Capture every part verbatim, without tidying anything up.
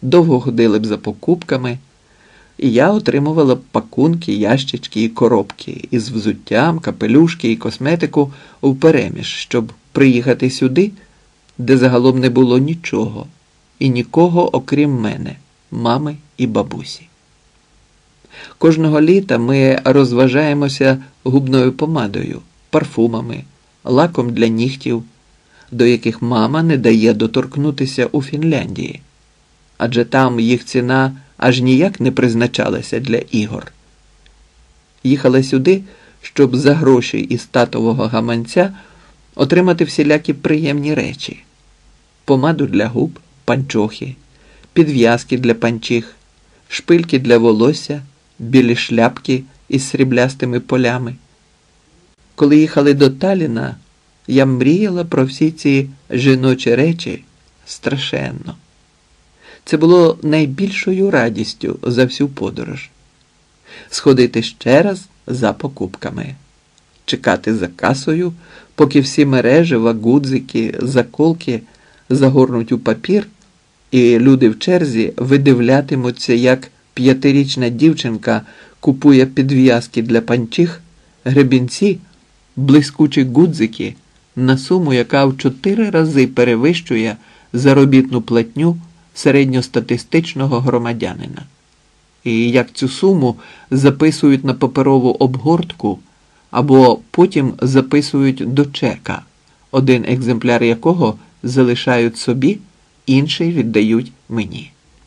довго ходили б за покупками, і я отримувала б пакунки, ящички і коробки із взуттям, капелюшки і косметику впереміж, щоб приїхати сюди, де загалом не було нічого і нікого, окрім мене, мами і бабусі. Кожного літа ми розважаємося губною помадою, парфумами, лаком для нігтів, до яких мама не дає доторкнутися у Фінляндії, адже там їх ціна аж ніяк не призначалася для ігор. Їхала сюди, щоб за гроші із татового гаманця отримати всілякі приємні речі. Помаду для губ, панчохи, підв'язки для панчіх, шпильки для волосся, білі шляпки із сріблястими полями. Коли їхали до Талліна, я мріяла про всі ці жіночі речі страшенно. Це було найбільшою радістю за всю подорож. Сходити ще раз за покупками. Чекати за касою, поки всі мережева, гудзики, заколки загорнуть у папір, і люди в черзі видивлятимуться, як п'ятирічна дівчинка купує підв'язки для панчіх, гребінці, блискучі гудзики на суму, яка в чотири рази перевищує заробітну платню середньостатистичного громадянина. І як цю суму записують на паперову обгортку або потім записують до чека, один екземпляр якого залишають собі, інший віддають мені.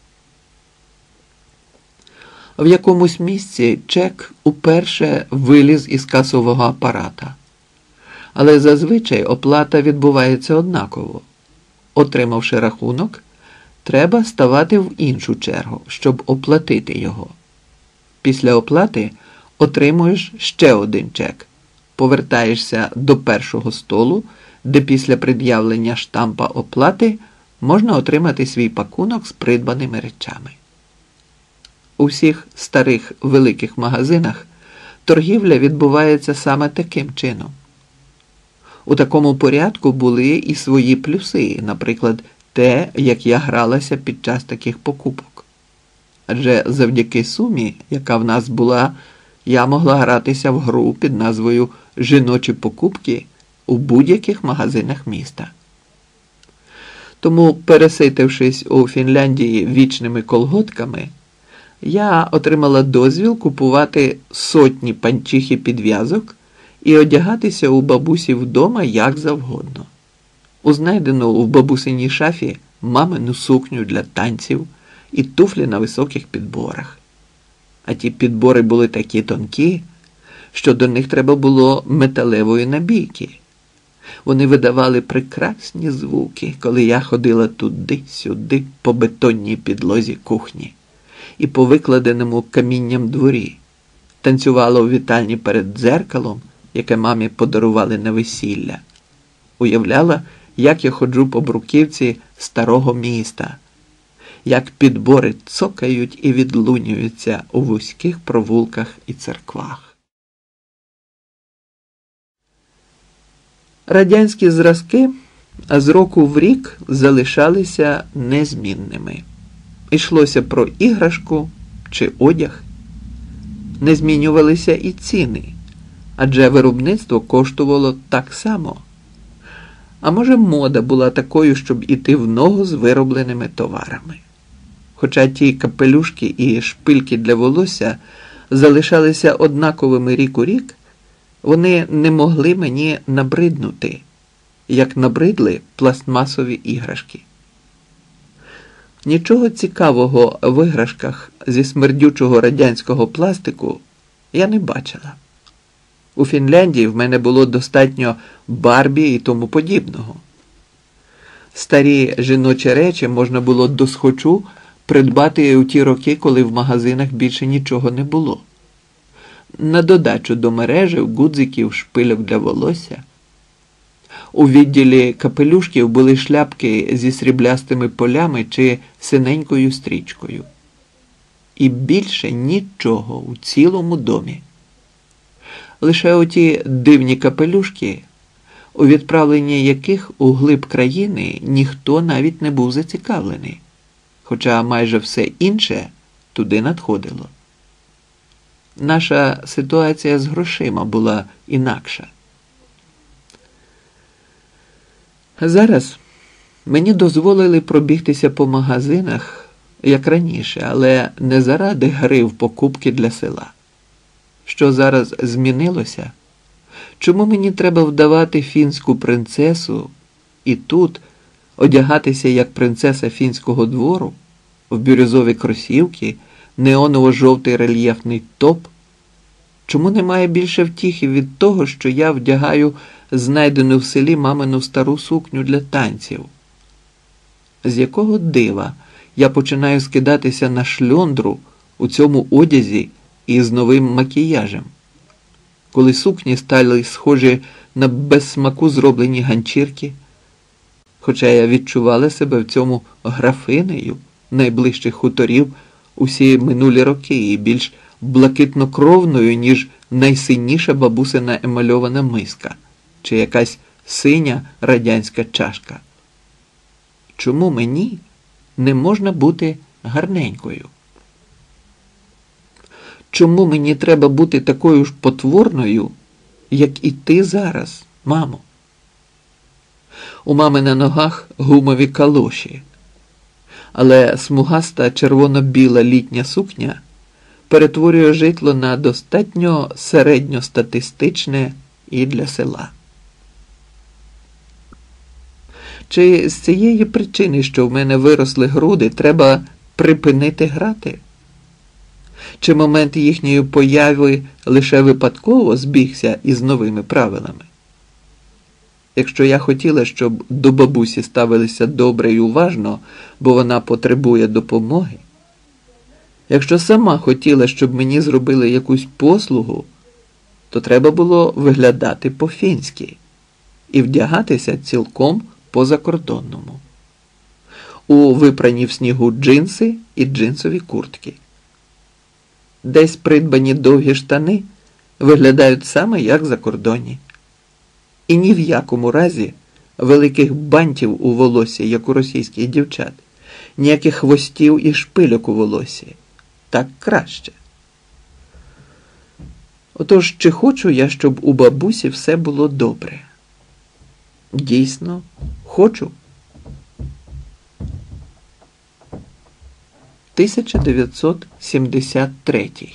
В якомусь місці чек уперше виліз із касового апарата. Але зазвичай оплата відбувається однаково. Отримавши рахунок, треба ставати в іншу чергу, щоб оплатити його. Після оплати отримуєш ще один чек. Повертаєшся до першого столу, де після пред'явлення штампа оплати можна отримати свій пакунок з придбаними речами. У всіх старих великих магазинах торгівля відбувається саме таким чином. У такому порядку були і свої плюси, наприклад, те, як я гралася під час таких покупок. Адже завдяки сумі, яка в нас була, я могла гратися в гру під назвою «Жіночі покупки» у будь-яких магазинах міста. Тому, переситившись у Фінляндії вічними колготками, я отримала дозвіл купувати сотні панчіх і підв'язок і одягатися у бабусі вдома як завгодно. У знайдену в бабусиній шафі мамину сукню для танців і туфлі на високих підборах. А ті підбори були такі тонкі, що до них треба було металевої набійки. Вони видавали прекрасні звуки, коли я ходила туди-сюди по бетонній підлозі кухні і по викладеному камінням дворі, танцювала у вітальні перед дзеркалом, яке мамі подарували на весілля. Уявляла, як я ходжу по бруківці старого міста, як підбори цокають і відлунюються у вузьких провулках і церквах. Радянські зразки з року в рік залишалися незмінними. Йшлося про іграшку чи одяг. Не змінювалися і ціни, адже виробництво коштувало так само. А може, мода була такою, щоб іти в ногу з виробленими товарами. Хоча ті капелюшки і шпильки для волосся залишалися однаковими рік у рік, вони не могли мені набриднути, як набридли пластмасові іграшки. Нічого цікавого в іграшках зі смердючого радянського пластику я не бачила. У Фінляндії в мене було достатньо Барбі і тому подібного. Старі жіночі речі можна було досхочу придбати у ті роки, коли в магазинах більше нічого не було. На додачу до мережів, гудзиків, шпильок для волосся. У відділі капелюшків були шляпки зі сріблястими полями чи синенькою стрічкою. І більше нічого у цілому домі. Лише оті дивні капелюшки, у відправленні яких у глиб країни ніхто навіть не був зацікавлений. хоча майже все інше туди надходило. Наша ситуація з грошима була інакша. Зараз мені дозволили пробігтися по магазинах, як раніше, але не заради гри в покупки для села. Що зараз змінилося? Чому мені треба вдавати фінську принцесу і тут одягатися як принцеса фінського двору, в бірюзові кросівки, неоново-жовтий рельєфний топ? Чому немає більше втіхи від того, що я вдягаю знайдену в селі мамину стару сукню для танців? З якого дива я починаю скидатися на шльондру у цьому одязі і з новим макіяжем, коли сукні стали схожі на без смаку зроблені ганчірки, хоча я відчувала себе в цьому графинею найближчих хуторів усі минулі роки і більш блакитнокровною, ніж найсинніша бабусина емальована миска чи якась синя радянська чашка. Чому мені не можна бути гарненькою? Чому мені треба бути такою ж потворною, як і ти зараз, мамо? У мами на ногах гумові калоші, але смугаста червоно-біла літня сукня перетворює житло на достатньо середньостатистичне і для села. Чи з цієї причини, що в мене виросли груди, треба припинити грати? Чи момент їхньої появи лише випадково збігся із новими правилами? Якщо я хотіла, щоб до бабусі ставилися добре і уважно, бо вона потребує допомоги, якщо сама хотіла, щоб мені зробили якусь послугу, то треба було виглядати по-фінськи і вдягатися цілком по-закордонному. У випрані в снігу джинси і джинсові куртки. Десь придбані довгі штани виглядають саме як закордонні. І ні в якому разі великих бантів у волосі, як у російських дівчат, ніяких хвостів і шпильок у волосі. Так краще. Отож, чи хочу я, щоб у бабусі все було добре? Дійсно, хочу. тисяча дев'ятсот сімдесят третій.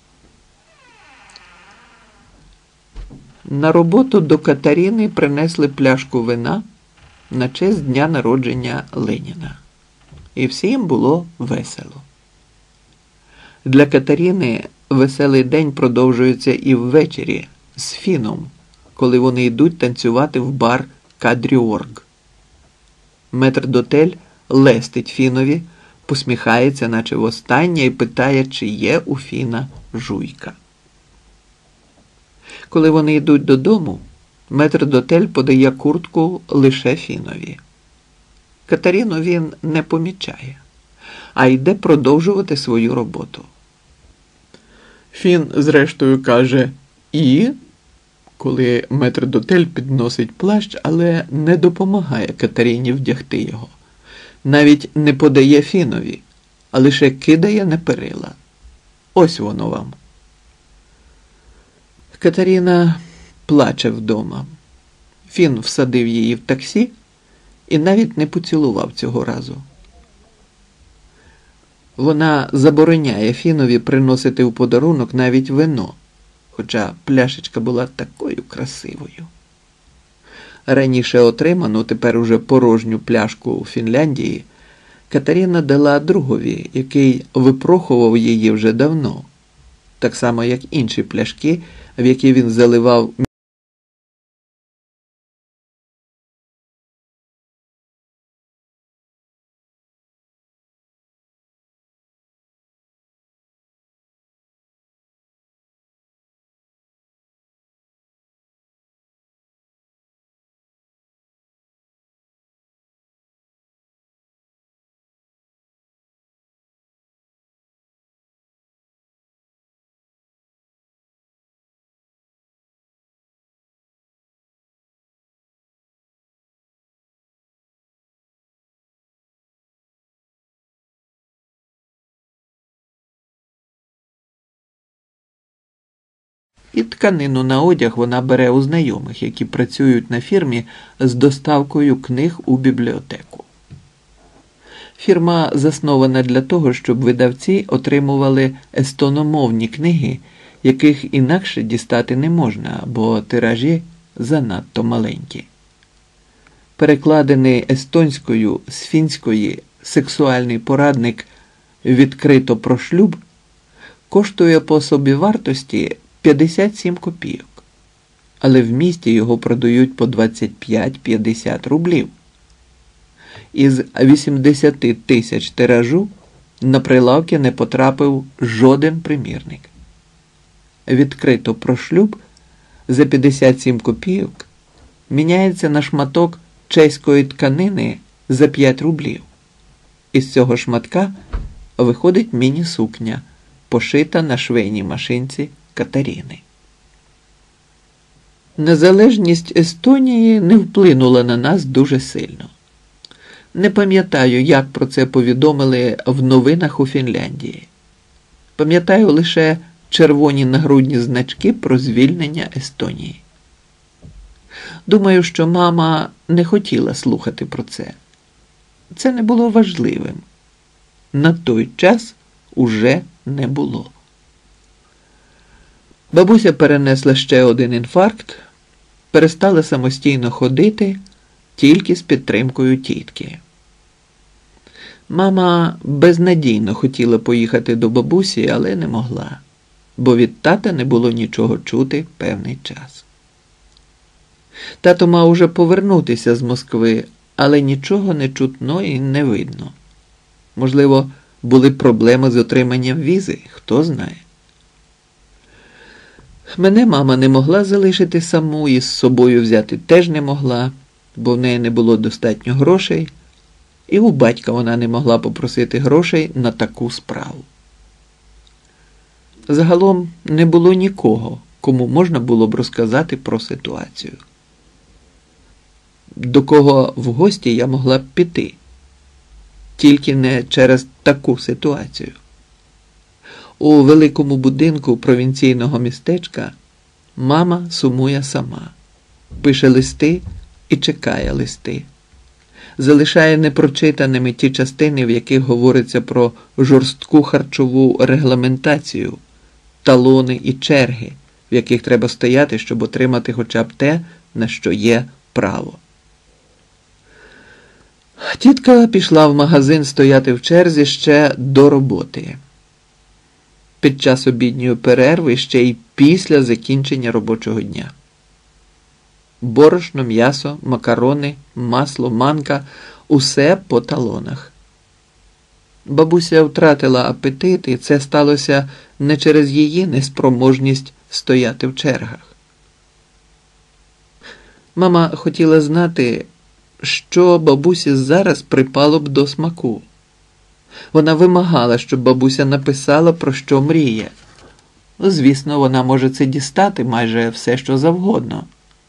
На роботу до Катерини принесли пляшку вина на честь дня народження Леніна. І всім було весело. Для Катерини веселий день продовжується і ввечері з Фіном, коли вони йдуть танцювати в бар Кадріорг. Метрдотель лестить Фінові, посміхається, наче востаннє, і питає, чи є у Фіна жуйка. Коли вони йдуть додому, метрдотель подає куртку лише Фінові. Катерину він не помічає, а йде продовжувати свою роботу. Фін, зрештою, каже «І?», коли метрдотель підносить плащ, але не допомагає Катерині вдягти його. Навіть не подає Фінові, а лише кидає на перила. Ось воно вам. Катерина плаче вдома. Фін всадив її в таксі і навіть не поцілував цього разу. Вона забороняє Фінові приносити в подарунок навіть вино, хоча пляшечка була такою красивою. Раніше отриману, тепер уже порожню пляшку у Фінляндії Катерина дала другові, який випрохував її вже давно, так само як інші пляшки, в які він заливав І тканину на одяг вона бере у знайомих, які працюють на фірмі з доставкою книг у бібліотеку. Фірма заснована для того, щоб видавці отримували естономовні книги, яких інакше дістати не можна, бо тиражі занадто маленькі. Перекладений естонською з фінської сексуальний порадник «Відкрито про шлюб» коштує по собівартості п'ятдесят сім копійок, але в місті його продають по двадцять п'ять - п'ятдесят рублів. Із вісімдесяти тисяч тиражу на прилавки не потрапив жоден примірник. «Відкрито про шлюб» за п'ятдесят сім копійок міняється на шматок чеської тканини за п'ять рублів. Із цього шматка виходить міні-сукня, пошита на швейній машинці Катерини. Незалежність Естонії не вплинула на нас дуже сильно. Не пам'ятаю, як про це повідомили в новинах у Фінляндії. Пам'ятаю лише червоні нагрудні значки про звільнення Естонії. Думаю, що мама не хотіла слухати про це. Це не було важливим. На той час уже не було. Бабуся перенесла ще один інфаркт, перестала самостійно ходити тільки з підтримкою тітки. Мама безнадійно хотіла поїхати до бабусі, але не могла, бо від тата не було нічого чути певний час. Тато мав уже повернутися з Москви, але нічого не чутно і не видно. Можливо, були проблеми з отриманням візи, хто знає. Мене мама не могла залишити саму і з собою взяти теж не могла, бо в неї не було достатньо грошей, і у батька вона не могла попросити грошей на таку справу. Загалом не було нікого, кому можна було б розказати про ситуацію. До кого в гості я могла б піти, тільки не через таку ситуацію. У великому будинку провінційного містечка мама сумує сама, пише листи і чекає листи, залишає непрочитаними ті частини, в яких говориться про жорстку харчову регламентацію, талони і черги, в яких треба стояти, щоб отримати хоча б те, на що є право. Тітка пішла в магазин стояти в черзі ще до роботи. Під час обідньої перерви, ще й після закінчення робочого дня. Борошно, м'ясо, макарони, масло, манка – усе по талонах. Бабуся втратила апетит, і це сталося не через її неспроможність стояти в чергах. Мама хотіла знати, що бабусі зараз припало б до смаку. Вона вимагала, щоб бабуся написала, про що мріє. Звісно, вона може це дістати майже все, що завгодно.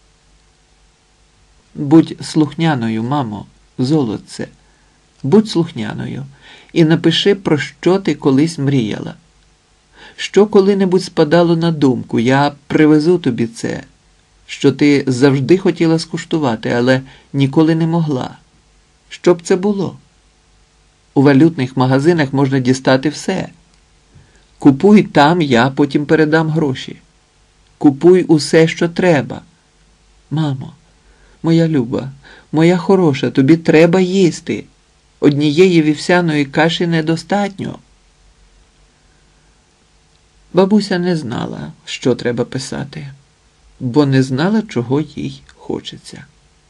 Будь слухняною, мамо, золотце, будь слухняною і напиши, про що ти колись мріяла. Що коли-небудь спадало на думку, я привезу тобі це, що ти завжди хотіла скуштувати, але ніколи не могла. Що б це було? У валютних магазинах можна дістати все. Купуй там, я потім передам гроші. Купуй усе, що треба. Мамо, моя люба, моя хороша, тобі треба їсти. Однієї вівсяної каші недостатньо. Бабуся не знала, що треба писати, бо не знала, чого їй хочеться.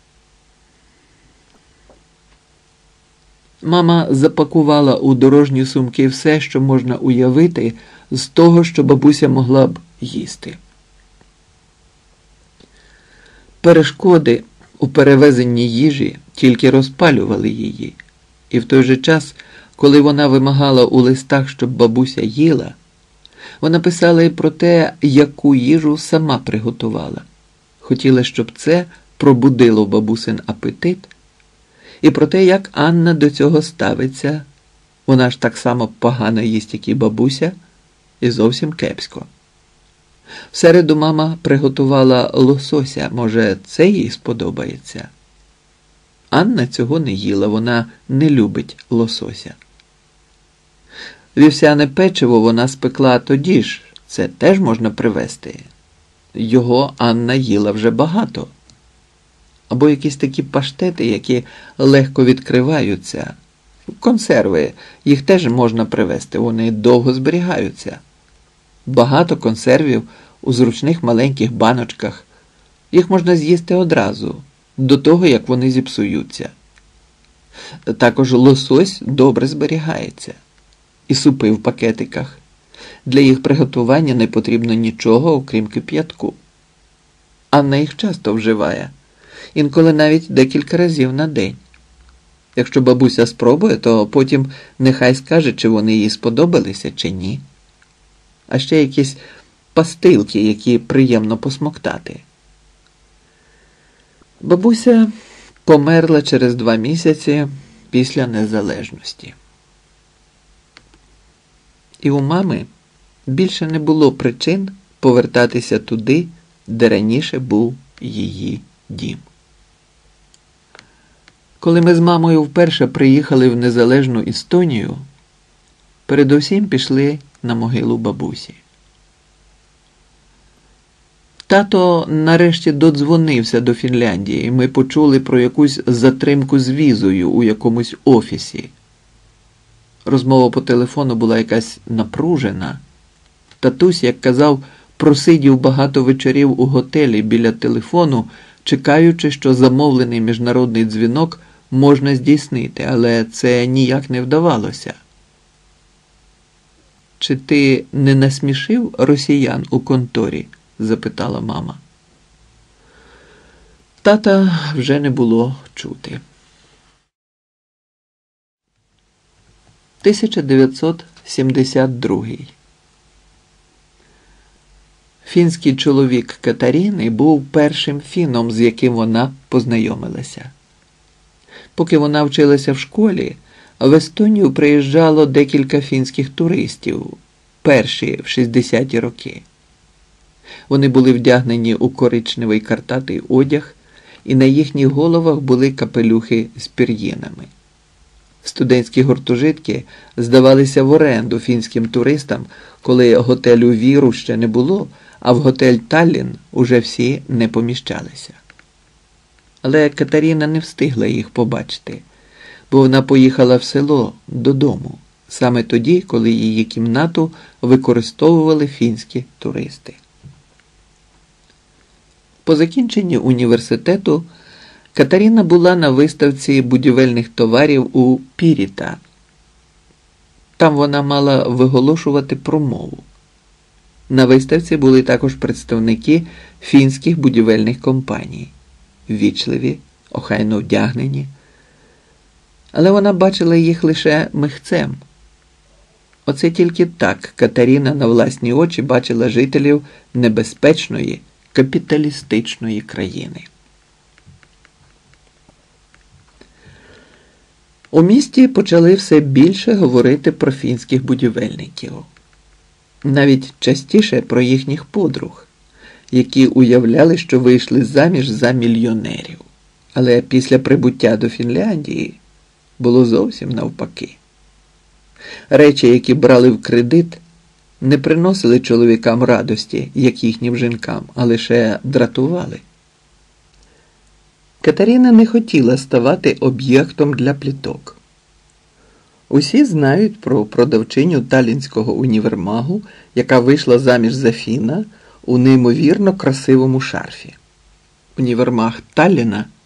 Мама запакувала у дорожні сумки все, що можна уявити з того, що бабуся могла б їсти. Перешкоди у перевезенні їжі тільки розпалювали її. І в той же час, коли вона вимагала у листах, щоб бабуся їла, вона писала і про те, яку їжу сама приготувала. Хотіла, щоб це пробудило бабусин апетит, і про те, як Анна до цього ставиться. Вона ж так само погано їсть, як і бабуся, і зовсім кепсько. В середу мама приготувала лосося, може, це їй сподобається. Анна цього не їла, вона не любить лосося. Вівсяне печиво вона спекла тоді ж, це теж можна привезти. Його Анна їла вже багато. Або якісь такі паштети, які легко відкриваються. Консерви, їх теж можна привезти, вони довго зберігаються. Багато консервів у зручних маленьких баночках. Їх можна з'їсти одразу, до того, як вони зіпсуються. Також лосось добре зберігається. І супи в пакетиках. Для їх приготування не потрібно нічого, окрім кип'ятку. Анна їх часто вживає. Інколи навіть декілька разів на день. Якщо бабуся спробує, то потім нехай скаже, чи вони їй сподобалися, чи ні. А ще якісь пастилки, які приємно посмоктати. Бабуся померла через два місяці після незалежності. І у мами більше не було причин повертатися туди, де раніше був її дім. Коли ми з мамою вперше приїхали в незалежну Естонію, передусім пішли на могилу бабусі. Тато нарешті додзвонився до Фінляндії, і ми почули про якусь затримку з візою у якомусь офісі. Розмова по телефону була якась напружена. Татусь, як казав, просидів багато вечорів у готелі біля телефону, чекаючи, що замовлений міжнародний дзвінок можна здійснити, але це ніяк не вдавалося. «Чи ти не насмішив росіян у конторі?» – запитала мама. Тата вже не було чути. тисяча дев'ятсот сімдесят другий. Фінський чоловік Катаріни був першим фіном, з яким вона познайомилася. Поки вона вчилася в школі, в Естонію приїжджало декілька фінських туристів, перші в шістдесяті роки. Вони були вдягнені у коричневий картатий одяг, і на їхніх головах були капелюхи з пір'їнами. Студентські гуртожитки здавалися в оренду фінським туристам, коли готелю «Віру» ще не було, а в готель «Таллін» уже всі не поміщалися. Але Катаріна не встигла їх побачити, бо вона поїхала в село додому, саме тоді, коли її кімнату використовували фінські туристи. По закінченні університету Катаріна була на виставці будівельних товарів у Піріта. Там вона мала виголошувати промову. На виставці були також представники фінських будівельних компаній. Ввічливі, охайно вдягнені. Але вона бачила їх лише михцем. Оце тільки так Катаріна на власні очі бачила жителів небезпечної, капіталістичної країни. У місті почали все більше говорити про фінських будівельників. Навіть частіше про їхніх подруг, які уявляли, що вийшли заміж за мільйонерів. Але після прибуття до Фінляндії було зовсім навпаки. Речі, які брали в кредит, не приносили чоловікам радості, як їхнім жінкам, а лише дратували. Катерина не хотіла ставати об'єктом для пліток. Усі знають про продавчиню таллінського універмагу, яка вийшла заміж за фіна у неймовірно красивому шарфі. Універмаг Талліна –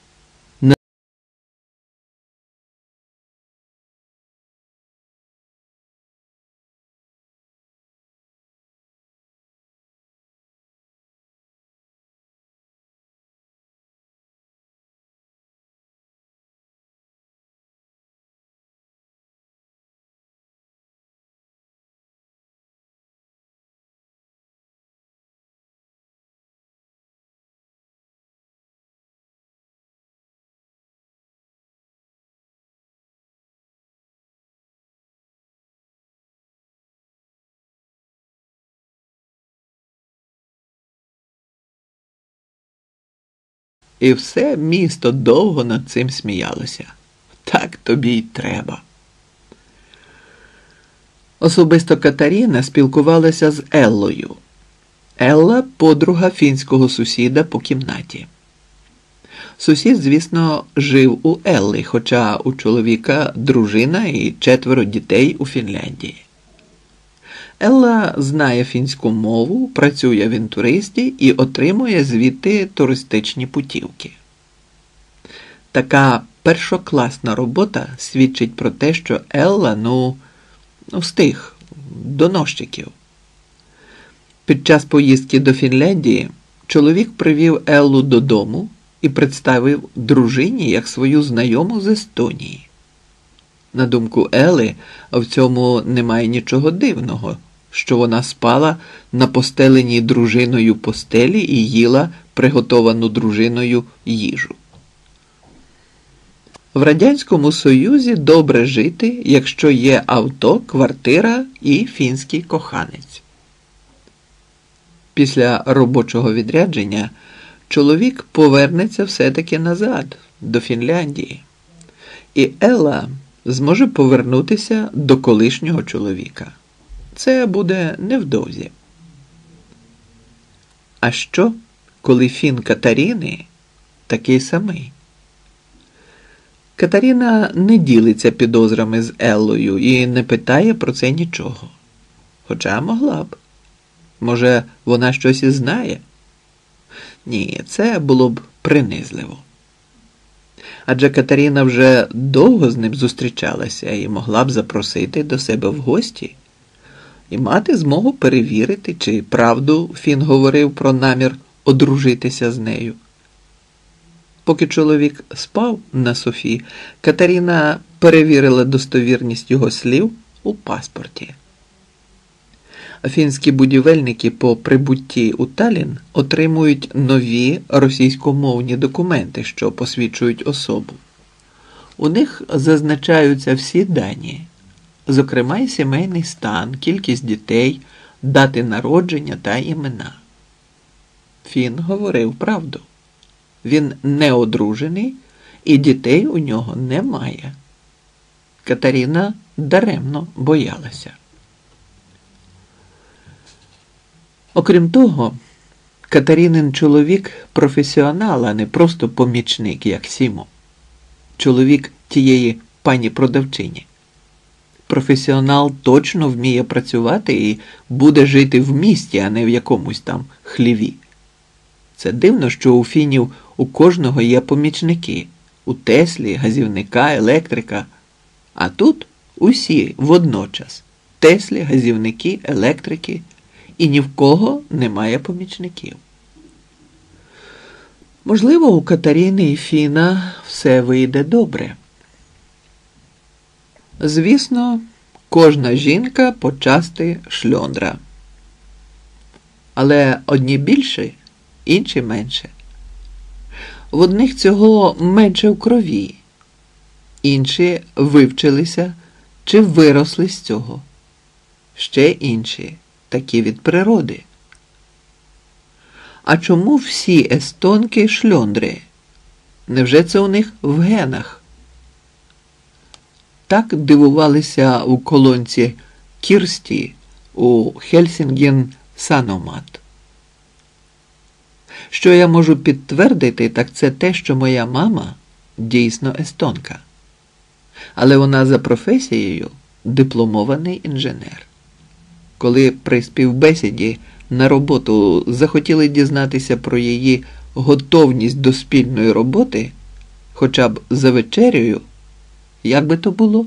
І все місто довго над цим сміялося. Так тобі й треба. Особисто Катерина спілкувалася з Еллою. Елла – подруга фінського сусіда по кімнаті. Сусід, звісно, жив у Елли, хоча у чоловіка дружина і четверо дітей у Фінляндії. Елла знає фінську мову, працює в інтуристі і отримує звідти туристичні путівки. Така першокласна робота свідчить про те, що Елла, ну, ну встиг, доносчиків. Під час поїздки до Фінляндії чоловік привів Еллу додому і представив дружині як свою знайому з Естонії. На думку Елли, в цьому немає нічого дивного, що вона спала на постеленій дружиною постелі і їла приготовану дружиною їжу. В Радянському Союзі добре жити, якщо є авто, квартира і фінський коханець. Після робочого відрядження чоловік повернеться все-таки назад, до Фінляндії. І Елла зможе повернутися до колишнього чоловіка. Це буде невдовзі. А що, коли фін Катаріни такий самий? Катерина не ділиться підозрами з Еллою і не питає про це нічого. Хоча могла б. Може, вона щось і знає? Ні, це було б принизливо. Адже Катерина вже довго з ним зустрічалася і могла б запросити до себе в гості і мати змогу перевірити, чи правду Фін говорив про намір одружитися з нею. Поки чоловік спав на Софі, Катерина перевірила достовірність його слів у паспорті. Фінські будівельники по прибутті у Таллін отримують нові російськомовні документи, що посвідчують особу. У них зазначаються всі дані, зокрема й сімейний стан, кількість дітей, дати народження та імена. Фін говорив правду. Він не одружений і дітей у нього немає. Катерина даремно боялася. Окрім того, Катеринин чоловік – професіонал, а не просто помічник, як Сімо. Чоловік тієї пані-продавчині. Професіонал точно вміє працювати і буде жити в місті, а не в якомусь там хліві. Це дивно, що у фінів у кожного є помічники. У Теслі, газівника, електрика. А тут усі водночас. Теслі, газівники, електрики. І ні в кого немає помічників. Можливо, у Катерини і Фіна все вийде добре. Звісно, кожна жінка почасти шльондра. Але одні більше, інші менше. В одних цього менше в крові. Інші вивчилися чи виросли з цього. Ще інші такі від природи. А чому всі естонки шльондри? Невже це у них в генах? Так дивувалися у колонці Кірсті у Хельсінген Саномат. Що я можу підтвердити, так це те, що моя мама дійсно естонка. Але вона за професією дипломований інженер. Коли при співбесіді на роботу захотіли дізнатися про її готовність до спільної роботи, хоча б за вечерею, як би то було?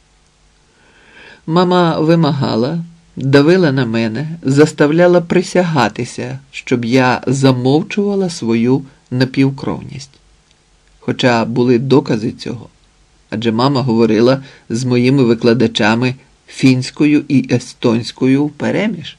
Мама вимагала, давила на мене, заставляла присягатися, щоб я замовчувала свою напівкровність. Хоча були докази цього. Адже мама говорила з моїми викладачами фінською і естонською впереміж.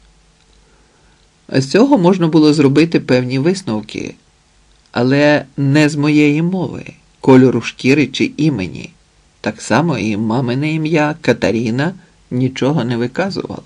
З цього можна було зробити певні висновки, але не з моєї мови, кольору шкіри чи імені. Так само і мамине ім'я Катаріна нічого не виказувало.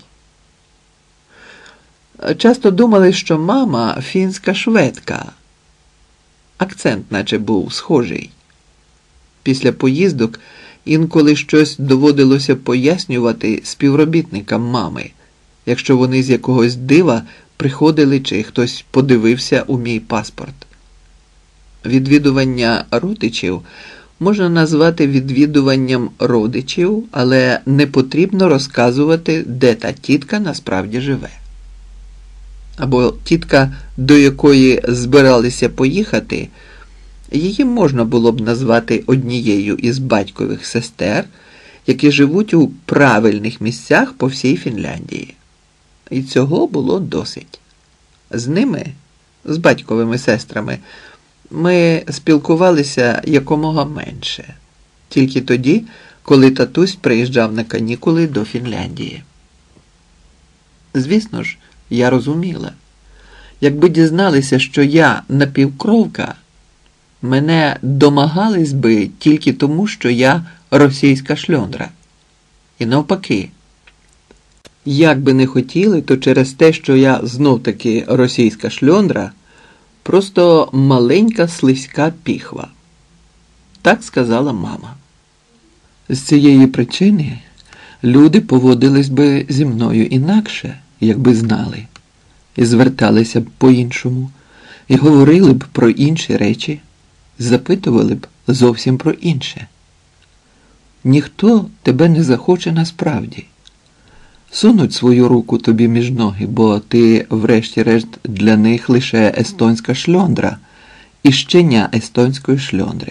Часто думали, що мама фінська шведка, Акцент наче був схожий. Після поїздок інколи щось доводилося пояснювати співробітникам мами, якщо вони з якогось дива приходили чи хтось подивився у мій паспорт. Відвідування родичів можна назвати відвідуванням родичів, але не потрібно розказувати, де та тітка насправді живе. Або тітка, до якої збиралися поїхати, її можна було б назвати однією із батькових сестер, які живуть у правильних місцях по всій Фінляндії. І цього було досить. З ними, з батьковими сестрами, ми спілкувалися якомога менше. Тільки тоді, коли татусь приїжджав на канікули до Фінляндії. Звісно ж, я розуміла. Якби дізналися, що я напівкровка, мене домагались би тільки тому, що я російська шльондра. І навпаки. Як би не хотіли, то через те, що я знов-таки російська шльондра, просто маленька слизька піхва. Так сказала мама. З цієї причини люди поводились би зі мною інакше, якби знали, і зверталися б по-іншому, і говорили б про інші речі, запитували б зовсім про інше. Ніхто тебе не захоче насправді. Сунуть свою руку тобі між ноги, бо ти, врешті-решт, для них лише естонська шльондра і щеня естонської шльондри.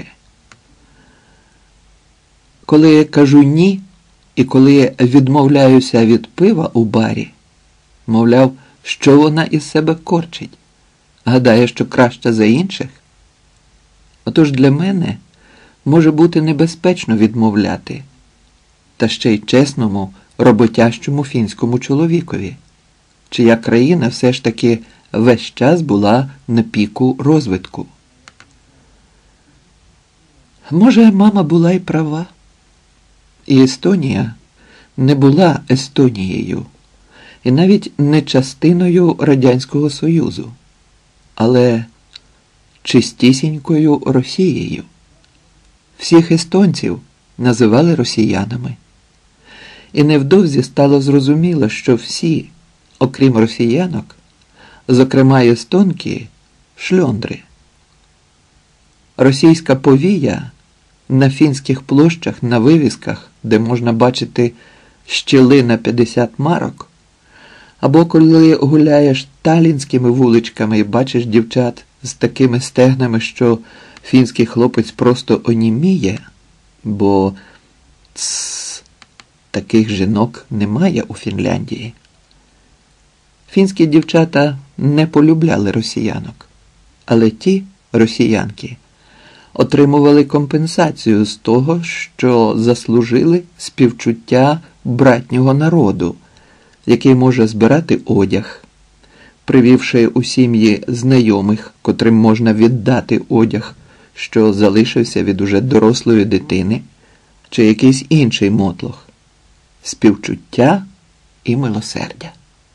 Коли я кажу «ні» і коли відмовляюся від пива у барі, мовляв, що вона із себе корчить? Гадає, що краще за інших? Отож для мене може бути небезпечно відмовляти, та ще й чесному, роботящому фінському чоловікові, чия країна все ж таки весь час була на піку розвитку. Може, мама була й права. І Естонія не була Естонією, і навіть не частиною Радянського Союзу, але чистісінькою Росією. Всіх естонців називали росіянами. І невдовзі стало зрозуміло, що всі, окрім росіянок, зокрема естонки, шльондри. Російська повія на фінських площах, на вивісках, де можна бачити щіли на п'ятдесят марок, або коли гуляєш талінськими вуличками і бачиш дівчат з такими стегнами, що фінський хлопець просто оніміє, бо цс, таких жінок немає у Фінляндії. Фінські дівчата не полюбляли росіянок, але ті росіянки отримували компенсацію з того, що заслужили співчуття братнього народу, який може збирати одяг, привівши у сім'ї знайомих, котрим можна віддати одяг, що залишився від уже дорослої дитини, чи якийсь інший мотлох, співчуття і милосердя.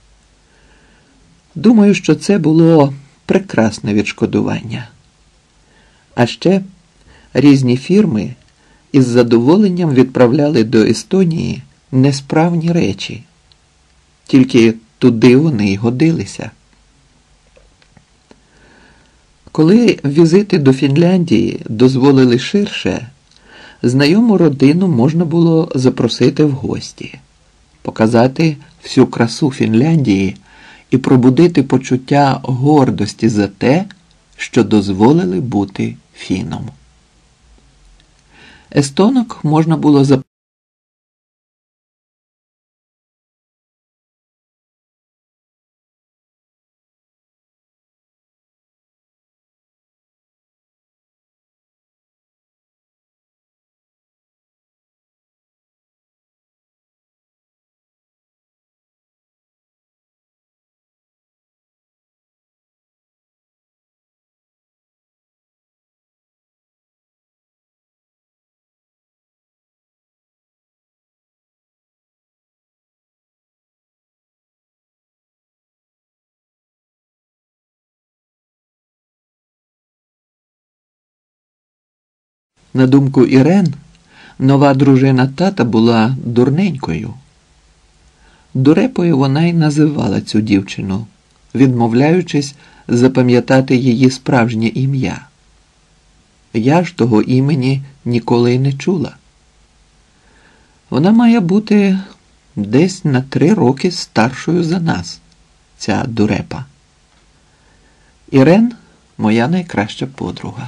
Думаю, що це було прекрасне відшкодування. А ще різні фірми із задоволенням відправляли до Естонії несправні речі. Тільки туди вони й годилися. Коли візити до Фінляндії дозволили ширше, знайому родину можна було запросити в гості, показати всю красу Фінляндії і пробудити почуття гордості за те, що дозволили бути фіном. Естонок можна було запросити На думку Ірен, нова дружина тата була дурненькою. Дурепою вона й називала цю дівчину, відмовляючись запам'ятати її справжнє ім'я. Я ж того імені ніколи й не чула. Вона має бути десь на три роки старшою за нас, ця дурепа. Ірен – моя найкраща подруга.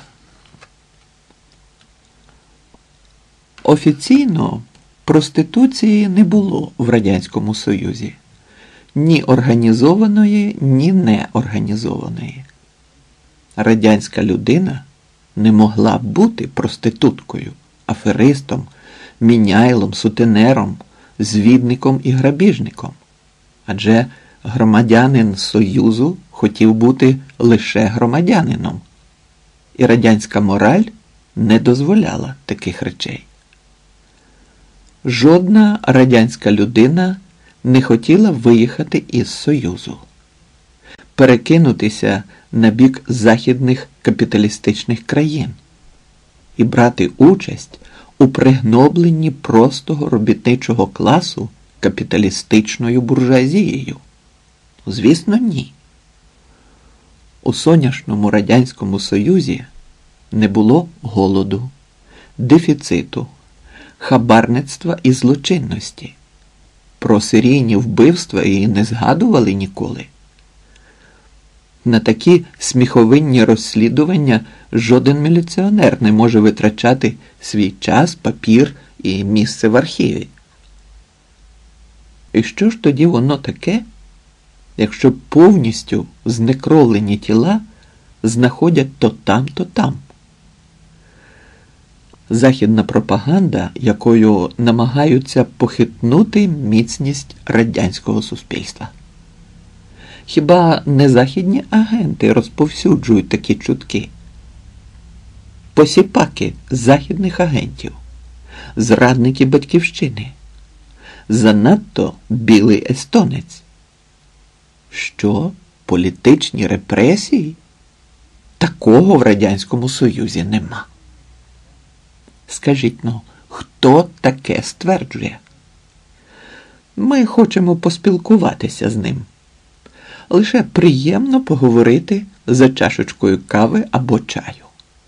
Офіційно проституції не було в Радянському Союзі. Ні організованої, ні неорганізованої. Радянська людина не могла бути проституткою, аферистом, міняйлом, сутенером, звідником і грабіжником. Адже громадянин Союзу хотів бути лише громадянином. І радянська мораль не дозволяла таких речей. Жодна радянська людина не хотіла виїхати із Союзу, перекинутися на бік західних капіталістичних країн і брати участь у пригнобленні простого робітничого класу капіталістичною буржуазією. Звісно, ні. У соняшному Радянському Союзі не було голоду, дефіциту, хабарництва і злочинності. Про серійні вбивства і не згадували ніколи. На такі сміховинні розслідування жоден міліціонер не може витрачати свій час, папір і місце в архіві. І що ж тоді воно таке, якщо повністю знекровлені тіла знаходять то там, то там? Західна пропаганда, якою намагаються похитнути міцність радянського суспільства. Хіба не західні агенти розповсюджують такі чутки? Посіпаки західних агентів, зрадники батьківщини, занадто білий естонець. Що? Політичні репресії? Такого в Радянському Союзі нема. Скажіть, ну, хто таке стверджує? Ми хочемо поспілкуватися з ним. Лише приємно поговорити за чашечкою кави або чаю.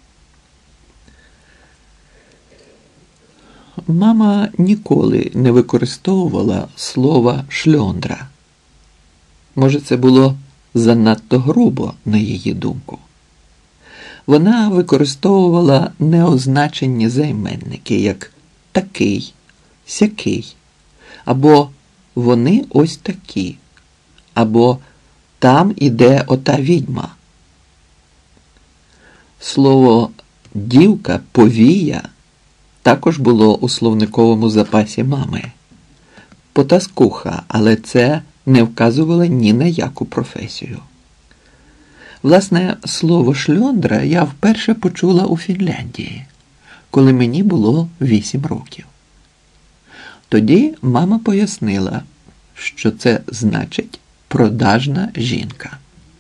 Мама ніколи не використовувала слова «шльондра». Може, це було занадто грубо, на її думку. Вона використовувала неозначені займенники, як «такий», «сякий», або «вони ось такі», або «там іде ота відьма». Слово «дівка», «повія» також було у словниковому запасі мами. Потаскуха, але це не вказувало ні на яку професію. Власне, слово «шльондра» я вперше почула у Фінляндії, коли мені було вісім років. Тоді мама пояснила, що це значить «продажна жінка».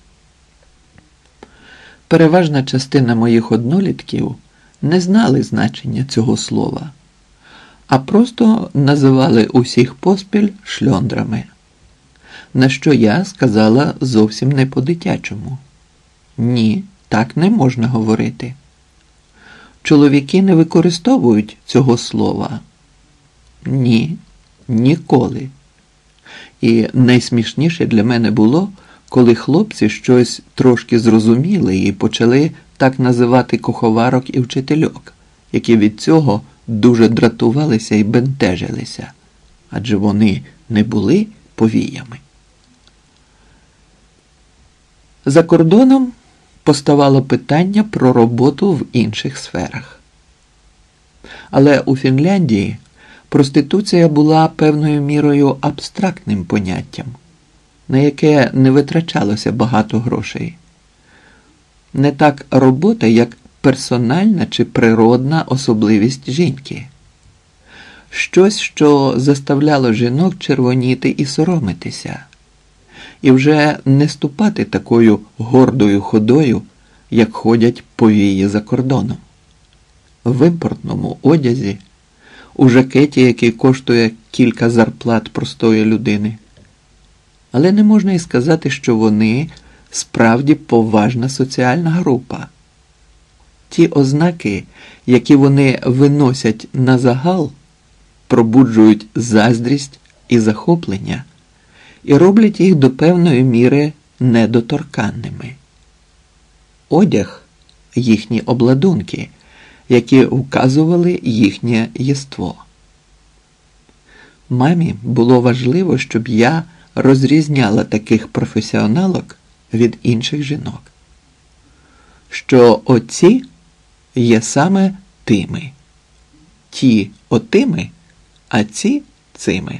Переважна частина моїх однолітків не знали значення цього слова, а просто називали усіх поспіль шльондрами, на що я сказала зовсім не по-дитячому. Ні, так не можна говорити. Чоловіки не використовують цього слова. Ні, ніколи. І найсмішніше для мене було, коли хлопці щось трошки зрозуміли і почали так називати куховарок і вчительок, які від цього дуже дратувалися і бентежилися, адже вони не були повіями. За кордоном поставало питання про роботу в інших сферах. Але у Фінляндії проституція була певною мірою абстрактним поняттям, на яке не витрачалося багато грошей. Не так робота, як персональна чи природна особливість жінки. Щось, що заставляло жінок червоніти і соромитися, і вже не ступати такою гордою ходою, як ходять повії за кордоном. в імпортному одязі, у жакеті, який коштує кілька зарплат простої людини. Але не можна і сказати, що вони справді поважна соціальна група. Ті ознаки, які вони виносять на загал, пробуджують заздрість і захоплення і роблять їх до певної міри недоторканними. Одяг – їхні обладунки, які вказували їхнє єство. Мамі було важливо, щоб я розрізняла таких професіоналок від інших жінок. Що оці є саме тими, ті отими, а ці цими.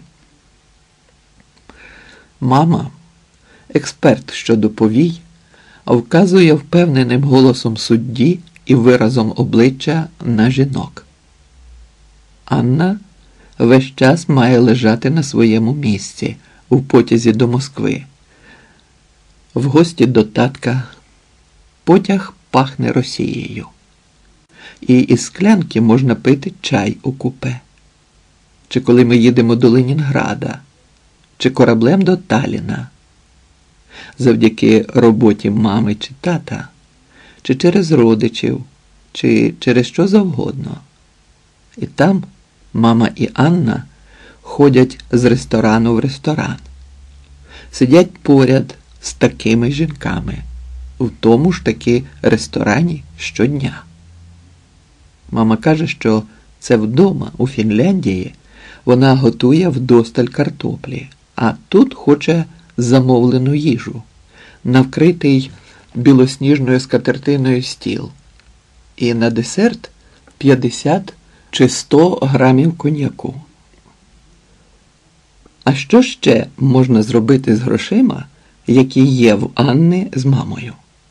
Мама, експерт щодо повій, вказує впевненим голосом судді і виразом обличчя на жінок. Анна весь час має лежати на своєму місці у потязі до Москви. В гості до татка. Потяг пахне Росією. І із склянки можна пити чай у купе. Чи коли ми їдемо до Ленінграда, чи кораблем до Талліна. Завдяки роботі мами чи тата, чи через родичів, чи через що завгодно. І там мама і Анна ходять з ресторану в ресторан. Сидять поряд з такими жінками, в тому ж таки ресторані щодня. Мама каже, що це вдома, у Фінляндії, вона готує вдосталь картоплі, а тут хоче замовлену їжу, навкритий білосніжною скатертиною стіл. І на десерт п'ятдесят чи сто грамів коньяку. А що ще можна зробити з грошима, які є в Анни з мамою?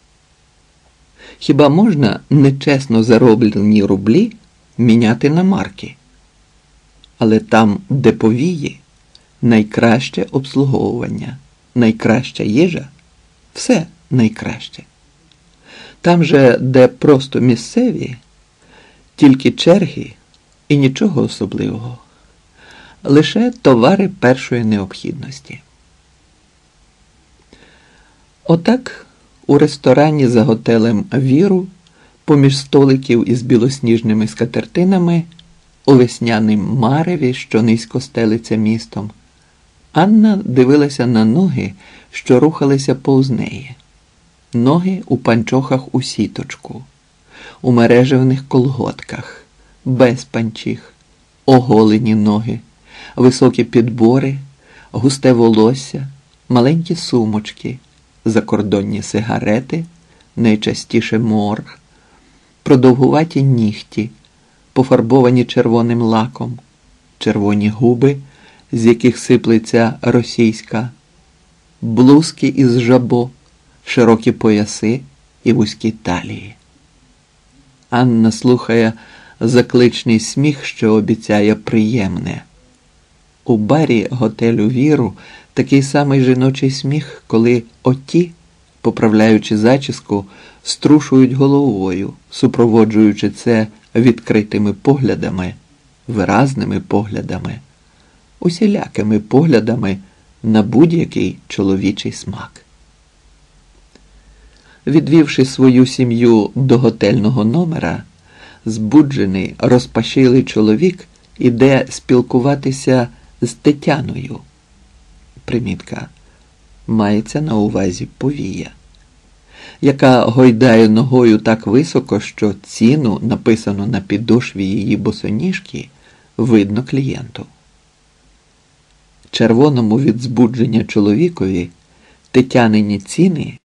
Хіба можна нечесно зароблені рублі міняти на марки? Але там, де повії, найкраще обслуговування, найкраща їжа, все найкраще. Там же, де просто місцеві, тільки черги і нічого особливого. Лише товари першої необхідності. Отак, у ресторані за готелем «Віру», поміж столиків із білосніжними скатертинами, у веснянім мареві, що низько стелиться містом, Анна дивилася на ноги, що рухалися повз неї. Ноги у панчохах у сіточку, у мережевних колготках, без панчіх, оголені ноги, високі підбори, густе волосся, маленькі сумочки, закордонні сигарети, найчастіше морг, продовгуваті нігті, пофарбовані червоним лаком, червоні губи, з яких сиплеться російська, блузки із жабо, широкі пояси і вузькі талії. Анна слухає закличний сміх, що обіцяє приємне. У барі готелю «Віру» такий самий жіночий сміх, коли оті, поправляючи зачіску, струшують головою, супроводжуючи це відкритими поглядами, виразними поглядами, усілякими поглядами на будь-який чоловічий смак. Відвівши свою сім'ю до готельного номера, збуджений, розпашілий чоловік іде спілкуватися з Тетяною. Примітка. Мається на увазі повія, яка гойдає ногою так високо, що ціну, написану на підошві її босоніжки, видно клієнту. Червоному від збудження чоловікові Тетянині ціни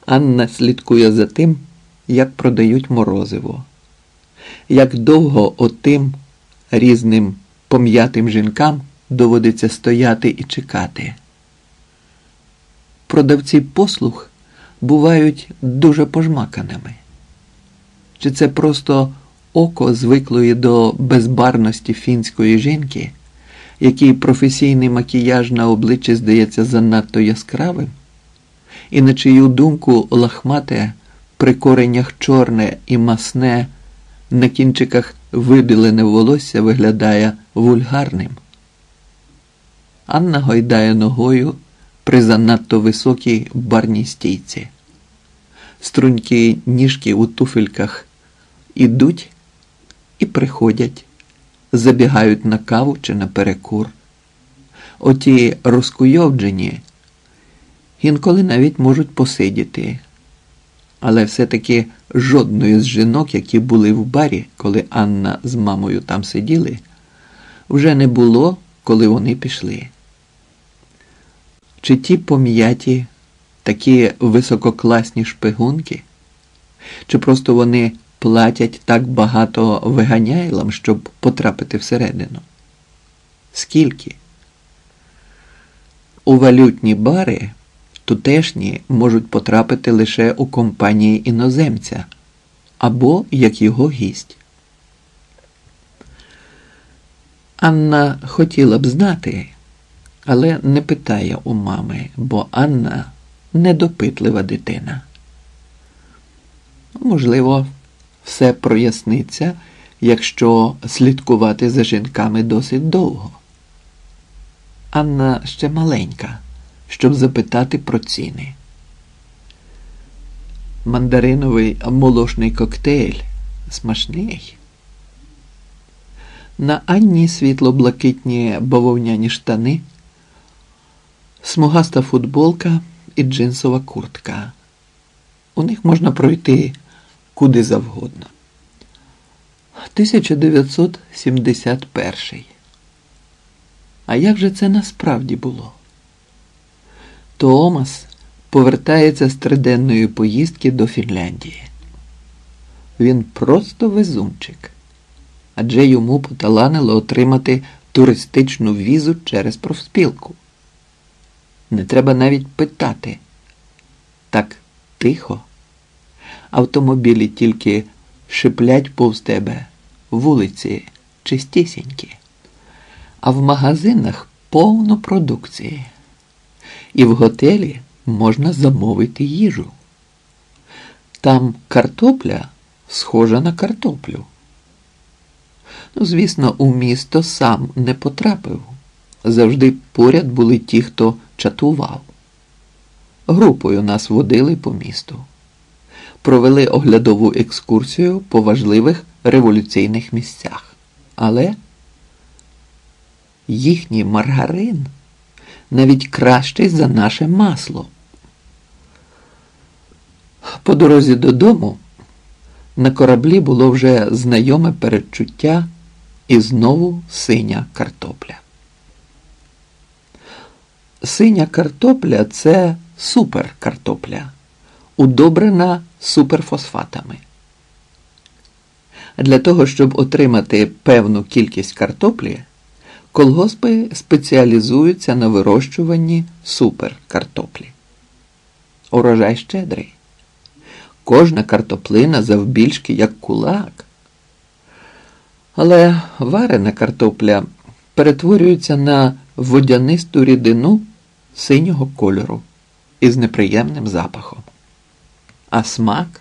Анна слідкує за тим, як продають морозиво, як довго отим різним пом'ятим жінкам доводиться стояти і чекати. Продавці послуг бувають дуже пожмаканими. Чи це просто око звиклої до безбарності фінської жінки, якій професійний макіяж на обличчі здається занадто яскравим, і на чию думку лахмате, при коренях чорне і масне, на кінчиках вибілене волосся виглядає вульгарним. Анна гойдає ногою при занадто високій барній стійці. Струнькі ніжки у туфельках ідуть і приходять, забігають на каву чи на перекур. Оті розкуйовджені інколи навіть можуть посидіти. Але все-таки жодної з жінок, які були в барі, коли Анна з мамою там сиділи, вже не було, коли вони пішли. Чи ті пом'яті, такі висококласні шпигунки? Чи просто вони платять так багато виганяйлам, щоб потрапити всередину? Скільки? У валютні бари тутешні можуть потрапити лише у компанії іноземця або як його гість. Анна хотіла б знати, але не питає у мами, бо Анна недопитлива дитина. Можливо, все проясниться, якщо слідкувати за жінками досить довго. Анна ще маленька, щоб запитати про ціни. Мандариновий молочний коктейль смачний. На Анні світло-блакитні бавовняні штани, смугаста футболка і джинсова куртка. У них можна пройти куди завгодно. тисяча дев'ятсот сімдесят перший. А як же це насправді було? Томас повертається з триденної поїздки до Фінляндії. Він просто везунчик, адже йому поталанило отримати туристичну візу через профспілку. Не треба навіть питати. Так тихо. Автомобілі тільки шиплять повз тебе, вулиці чистісінькі, а в магазинах повно продукції. І в готелі можна замовити їжу. Там картопля схожа на картоплю. Ну, звісно, у місто сам не потрапив. Завжди поряд були ті, хто чатував. Групою нас водили по місту. Провели оглядову екскурсію по важливих революційних місцях. Але їхній маргарин навіть кращий за наше масло. По дорозі додому на кораблі було вже знайоме передчуття і знову синя картопля. Синя картопля – це суперкартопля, удобрена суперфосфатами. Для того, щоб отримати певну кількість картоплі, колгоспи спеціалізуються на вирощуванні суперкартоплі. Урожай щедрий. Кожна картоплина завбільшки як кулак. Але варена картопля перетворюється на водянисту рідину синього кольору із неприємним запахом. А смак?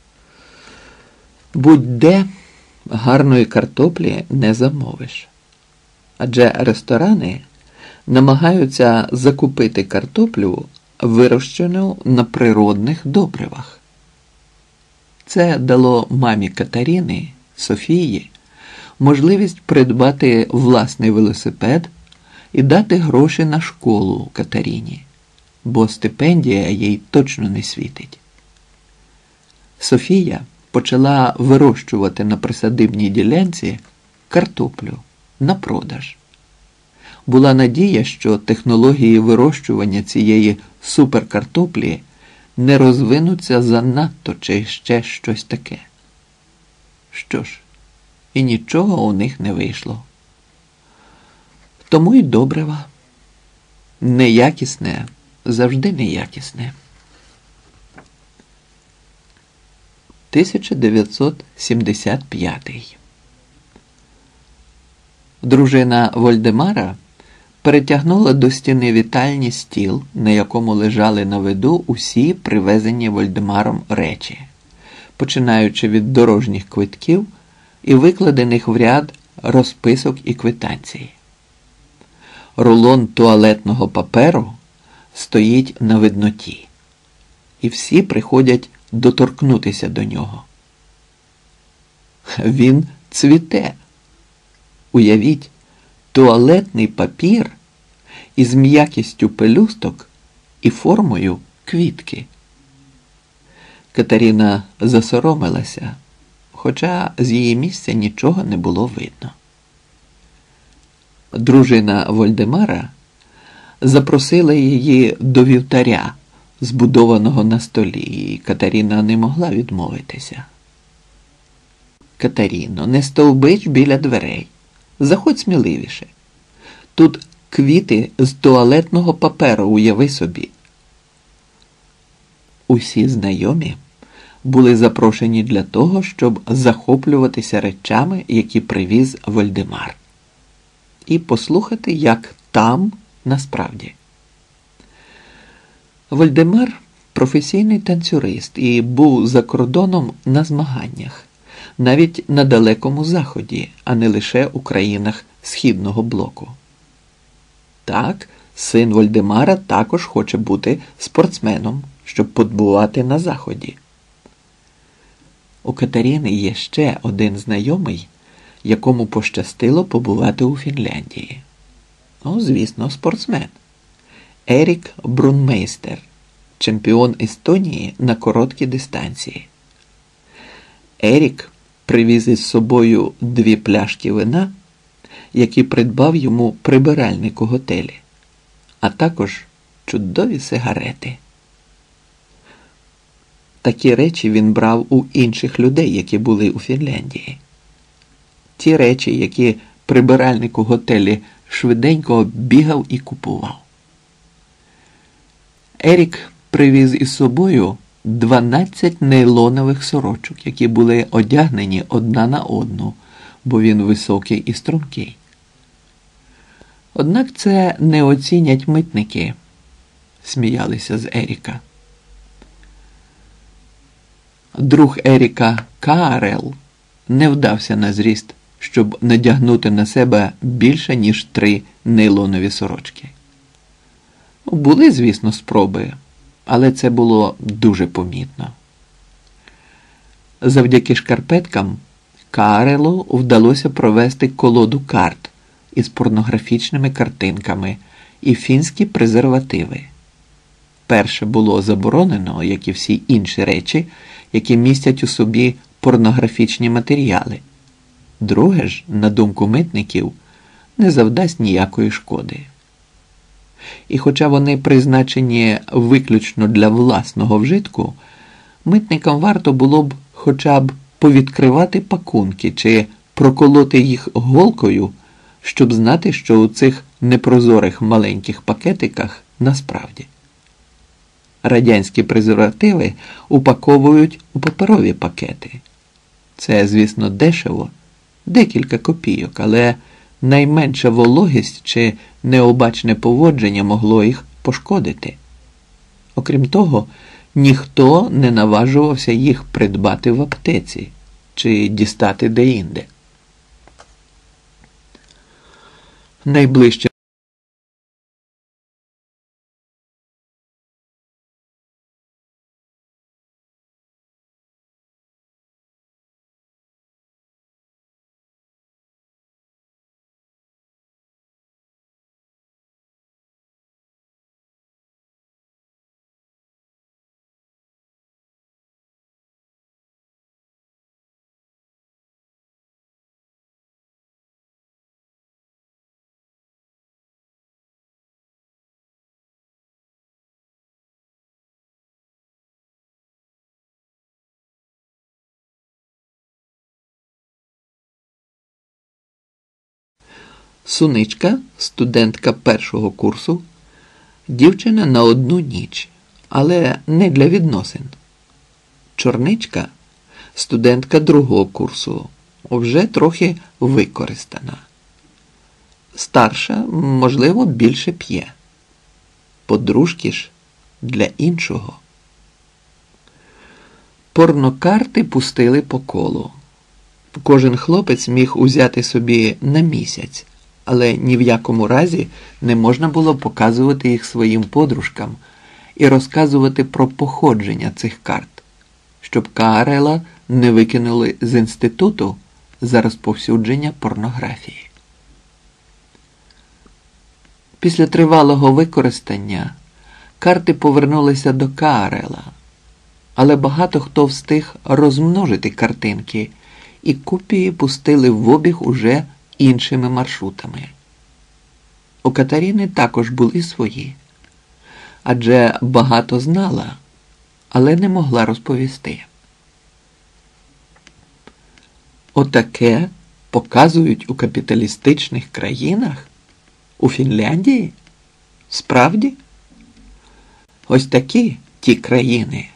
Будь-де гарної картоплі не замовиш. Адже ресторани намагаються закупити картоплю, вирощену на природних добривах. Це дало мамі Катерини, Софії, можливість придбати власний велосипед і дати гроші на школу Катерині, бо стипендія їй точно не світить. Софія почала вирощувати на присадибній ділянці картоплю на продаж. Була надія, що технології вирощування цієї суперкартоплі не розвинуться занадто чи ще щось таке. Що ж, і нічого у них не вийшло. Тому й добрива. Неякісне, завжди неякісне. тисяча дев'ятсот сімдесят п'ятий. Дружина Вольдемара перетягнула до стіни вітальні стіл, на якому лежали на виду усі привезені Вольдемаром речі, починаючи від дорожніх квитків і викладених в ряд розписок і квитанцій. Рулон туалетного паперу стоїть на видноті, і всі приходять доторкнутися до нього. Він цвіте. Уявіть, туалетний папір із м'якістю пелюсток і формою квітки. Катерина засоромилася, хоча з її місця нічого не було видно. Дружина Вольдемара запросила її до вівтаря, збудованого на столі, і Катерина не могла відмовитися. Катеріно, не стовбич біля дверей. Заходь сміливіше. Тут квіти з туалетного паперу, уяви собі. Усі знайомі були запрошені для того, щоб захоплюватися речами, які привіз Вольдемар, і послухати, як там насправді. Вольдемар – професійний танцюрист і був за кордоном на змаганнях, навіть на Далекому Заході, а не лише у країнах Східного блоку. Так, син Вольдемара також хоче бути спортсменом, щоб подбувати на Заході. У Катерини є ще один знайомий, якому пощастило побувати у Фінляндії. Ну, звісно, спортсмен. Ерік Брунмейстер, чемпіон Естонії на короткі дистанції. Ерік привіз із собою дві пляшки вина, які придбав йому прибиральник у готелі, а також чудові сигарети. Такі речі він брав у інших людей, які були у Фінляндії. Ті речі, які прибиральник у готелі швиденько бігав і купував. Ерік привіз із собою дванадцять нейлонових сорочок, які були одягнені одна на одну, бо він високий і стрункий. Однак це не оцінять митники, сміялися з Еріка. Друг Еріка Каарел не вдався на зріст, щоб надягнути на себе більше, ніж три нейлонові сорочки. Були, звісно, спроби, але це було дуже помітно. Завдяки шкарпеткам Каарелу вдалося провести колоду карт із порнографічними картинками і фінські презервативи. Перше було заборонено, як і всі інші речі, які містять у собі порнографічні матеріали. Друге ж, на думку митників, не завдасть ніякої шкоди. І хоча вони призначені виключно для власного вжитку, митникам варто було б хоча б повідкривати пакунки чи проколоти їх голкою, щоб знати, що у цих непрозорих маленьких пакетиках насправді. Радянські презервативи упаковують у паперові пакети. Це, звісно, дешево, декілька копійок, але найменша вологість чи необачне поводження могло їх пошкодити. Окрім того, ніхто не наважувався їх придбати в аптеці чи дістати деінде. Найближче Суничка, студентка першого курсу, дівчина на одну ніч, але не для відносин. Чорничка, студентка другого курсу, вже трохи використана. Старша, можливо, більше п'є. Подружки ж для іншого. Порнокарти пустили по колу. Кожен хлопець міг узяти собі на місяць, але ні в якому разі не можна було показувати їх своїм подружкам і розказувати про походження цих карт, щоб Каарела не викинули з інституту за розповсюдження порнографії. Після тривалого використання карти повернулися до Каарела, але багато хто встиг розмножити картинки, і копії пустили в обіг уже іншими маршрутами. У Катерини також були свої, адже багато знала, але не могла розповісти. Отаке показують у капіталістичних країнах? У Фінляндії? Справді? Ось такі ті країни.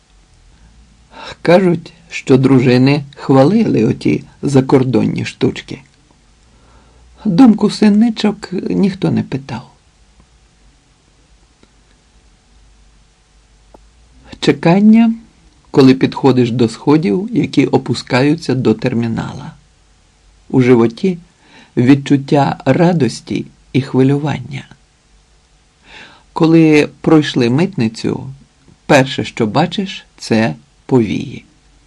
Кажуть, що дружини хвалили оті закордонні штучки. Думку синичок ніхто не питав. Чекання, коли підходиш до сходів, які опускаються до термінала. У животі відчуття радості і хвилювання. Коли пройшли митницю, перше, що бачиш, це повії.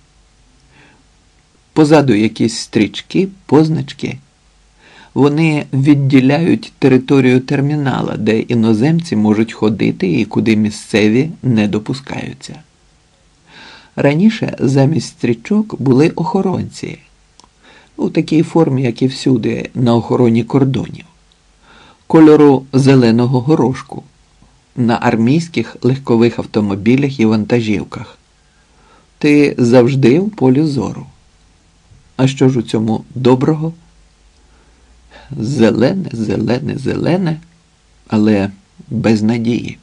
Позаду якісь стрічки, позначки. Вони відділяють територію термінала, де іноземці можуть ходити і куди місцеві не допускаються. Раніше замість стрічок були охоронці. У такій формі, як і всюди, на охороні кордонів. Кольору зеленого горошку. На армійських легкових автомобілях і вантажівках. Ти завжди в полі зору. А що ж у цьому доброго? Зелене, зелене, зелене, але без надії.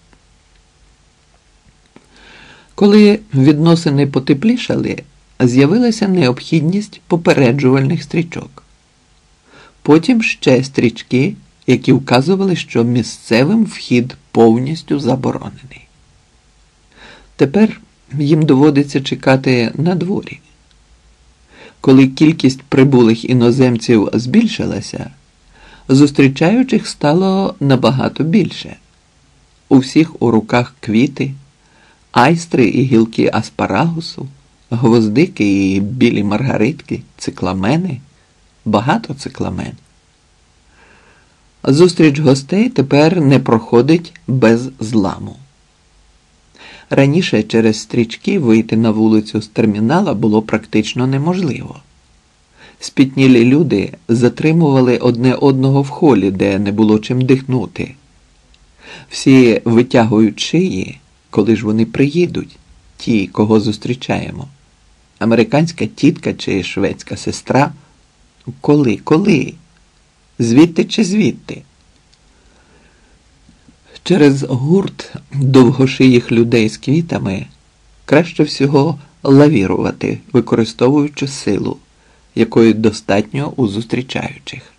Коли відносини потеплішали, з'явилася необхідність попереджувальних стрічок. Потім ще стрічки, які вказували, що місцевим вхід повністю заборонений. Тепер їм доводиться чекати на дворі. Коли кількість прибулих іноземців збільшилася, зустрічаючих стало набагато більше. У всіх у руках квіти, айстри і гілки аспарагусу, гвоздики і білі маргаритки, цикламени, багато цикламен. Зустріч гостей тепер не проходить без зламу. Раніше через стрічки вийти на вулицю з термінала було практично неможливо. Спітнілі люди затримували одне одного в холі, де не було чим дихнути. Всі витягують шиї, коли ж вони приїдуть, ті, кого зустрічаємо. Американська тітка чи шведська сестра. Коли? Коли? Звідти чи звідти? Через гурт довгошиїх людей з квітами краще всього лавірувати, використовуючи силу, якої достатньо у зустрічаючих.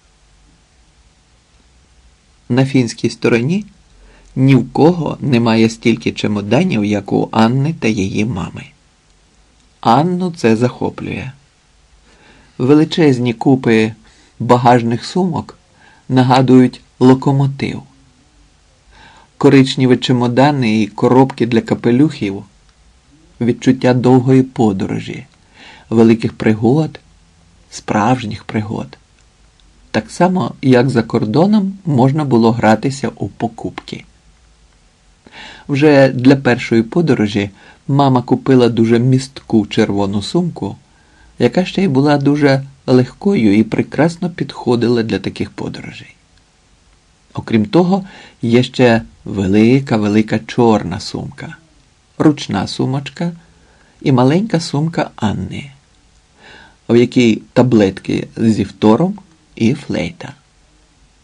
На фінській стороні ні в кого немає стільки чемоданів, як у Анни та її мами. Анну це захоплює. Величезні купи багажних сумок нагадують локомотив. Коричневі чемодани і коробки для капелюхів – відчуття довгої подорожі, великих пригод, справжніх пригод. Так само, як за кордоном можна було гратися у покупки. Вже для першої подорожі мама купила дуже містку червону сумку, яка ще й була дуже легкою і прекрасно підходила для таких подорожей. Окрім того, є ще велика-велика чорна сумка, ручна сумочка і маленька сумка Анни, в якій таблетки зі фтором і флейта.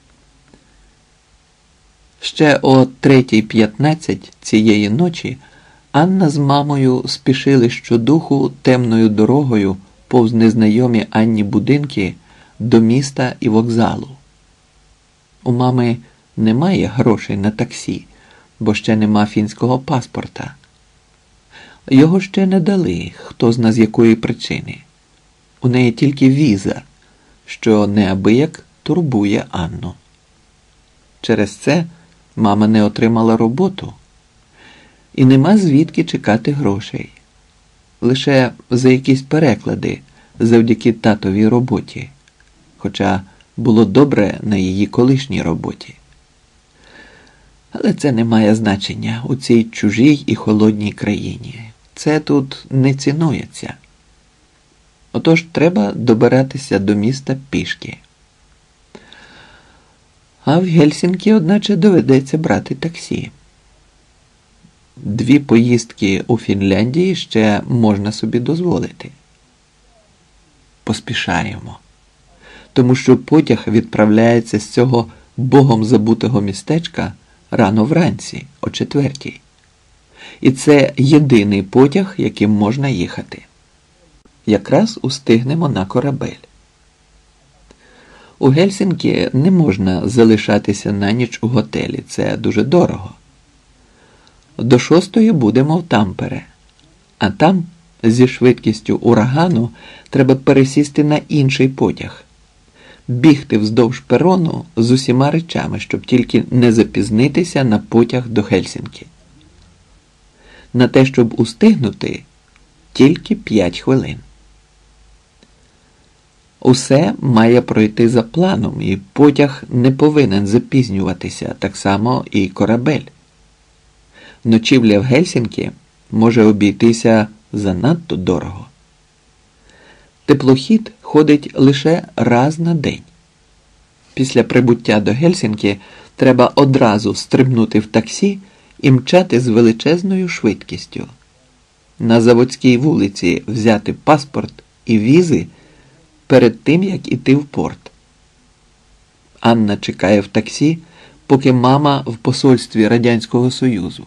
Ще о третій п'ятнадцять цієї ночі Анна з мамою спішили щодуху темною дорогою повз незнайомі Анні будинки до міста і вокзалу. У мами немає грошей на таксі, бо ще нема фінського паспорта. Його ще не дали, хто зна з якої причини. У неї тільки віза, що неабияк турбує Анну. Через це мама не отримала роботу і нема звідки чекати грошей. Лише за якісь переклади завдяки татовій роботі, хоча було добре на її колишній роботі. Але це не має значення у цій чужій і холодній країні. Це тут не цінується. Отож треба добиратися до міста пішки. А в Гельсінкі, одначе, доведеться брати таксі. Дві поїздки у Фінляндії ще можна собі дозволити. Поспішаємо. Тому що потяг відправляється з цього богом забутого містечка рано вранці, о четвертій. І це єдиний потяг, яким можна їхати. Якраз устигнемо на корабель. У Гельсінкі не можна залишатися на ніч у готелі, це дуже дорого. До шостої будемо в Тампере, а там зі швидкістю урагану треба пересісти на інший потяг. Бігти вздовж перону з усіма речами, щоб тільки не запізнитися на потяг до Гельсінкі. На те, щоб устигнути, тільки п'ять хвилин. Усе має пройти за планом, і потяг не повинен запізнюватися, так само і корабель. Ночівля в Гельсінкі може обійтися занадто дорого. Теплохід ходить лише раз на день. Після прибуття до Гельсінкі треба одразу стрибнути в таксі і мчати з величезною швидкістю. На Заводській вулиці взяти паспорт і візи перед тим, як іти в порт. Анна чекає в таксі, поки мама в посольстві Радянського Союзу.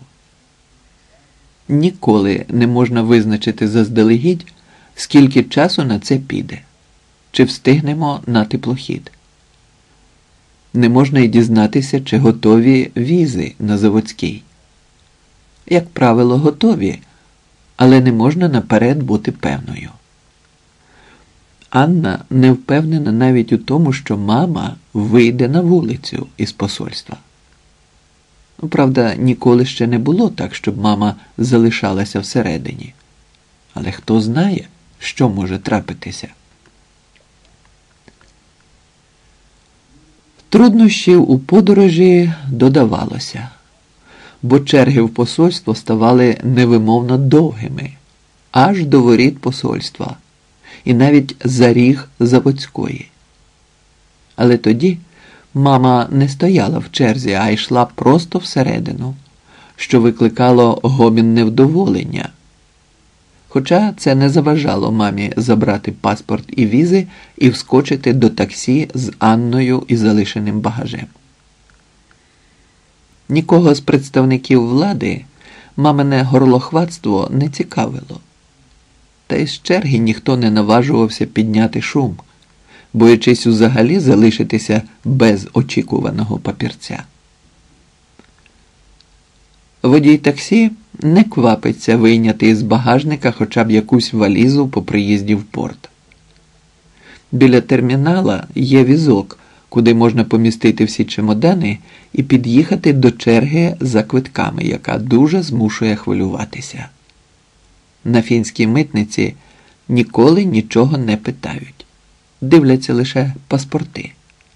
Ніколи не можна визначити заздалегідь, скільки часу на це піде, чи встигнемо на теплохід. Не можна й дізнатися, чи готові візи на Заводській. Як правило, готові, але не можна наперед бути певною. Анна не впевнена навіть у тому, що мама вийде на вулицю із посольства. Правда, ніколи ще не було так, щоб мама залишалася всередині. Але хто знає, що може трапитися. Труднощів у подорожі додавалося, бо черги в посольство ставали невимовно довгими, аж до воріт посольства, і навіть за ріг Заводської. Але тоді мама не стояла в черзі, а йшла просто всередину, що викликало гомін невдоволення. Хоча це не заважало мамі забрати паспорт і візи і вскочити до таксі з Анною і залишеним багажем. Нікого з представників влади мамине горлохватство не цікавило. Та й з черги ніхто не наважувався підняти шум, боячись взагалі залишитися без очікуваного папірця. Водій таксі не квапиться вийняти із багажника хоча б якусь валізу по приїзді в порт. Біля термінала є візок, куди можна помістити всі чемодани і під'їхати до черги за квитками, яка дуже змушує хвилюватися. На фінській митниці ніколи нічого не питають. Дивляться лише паспорти.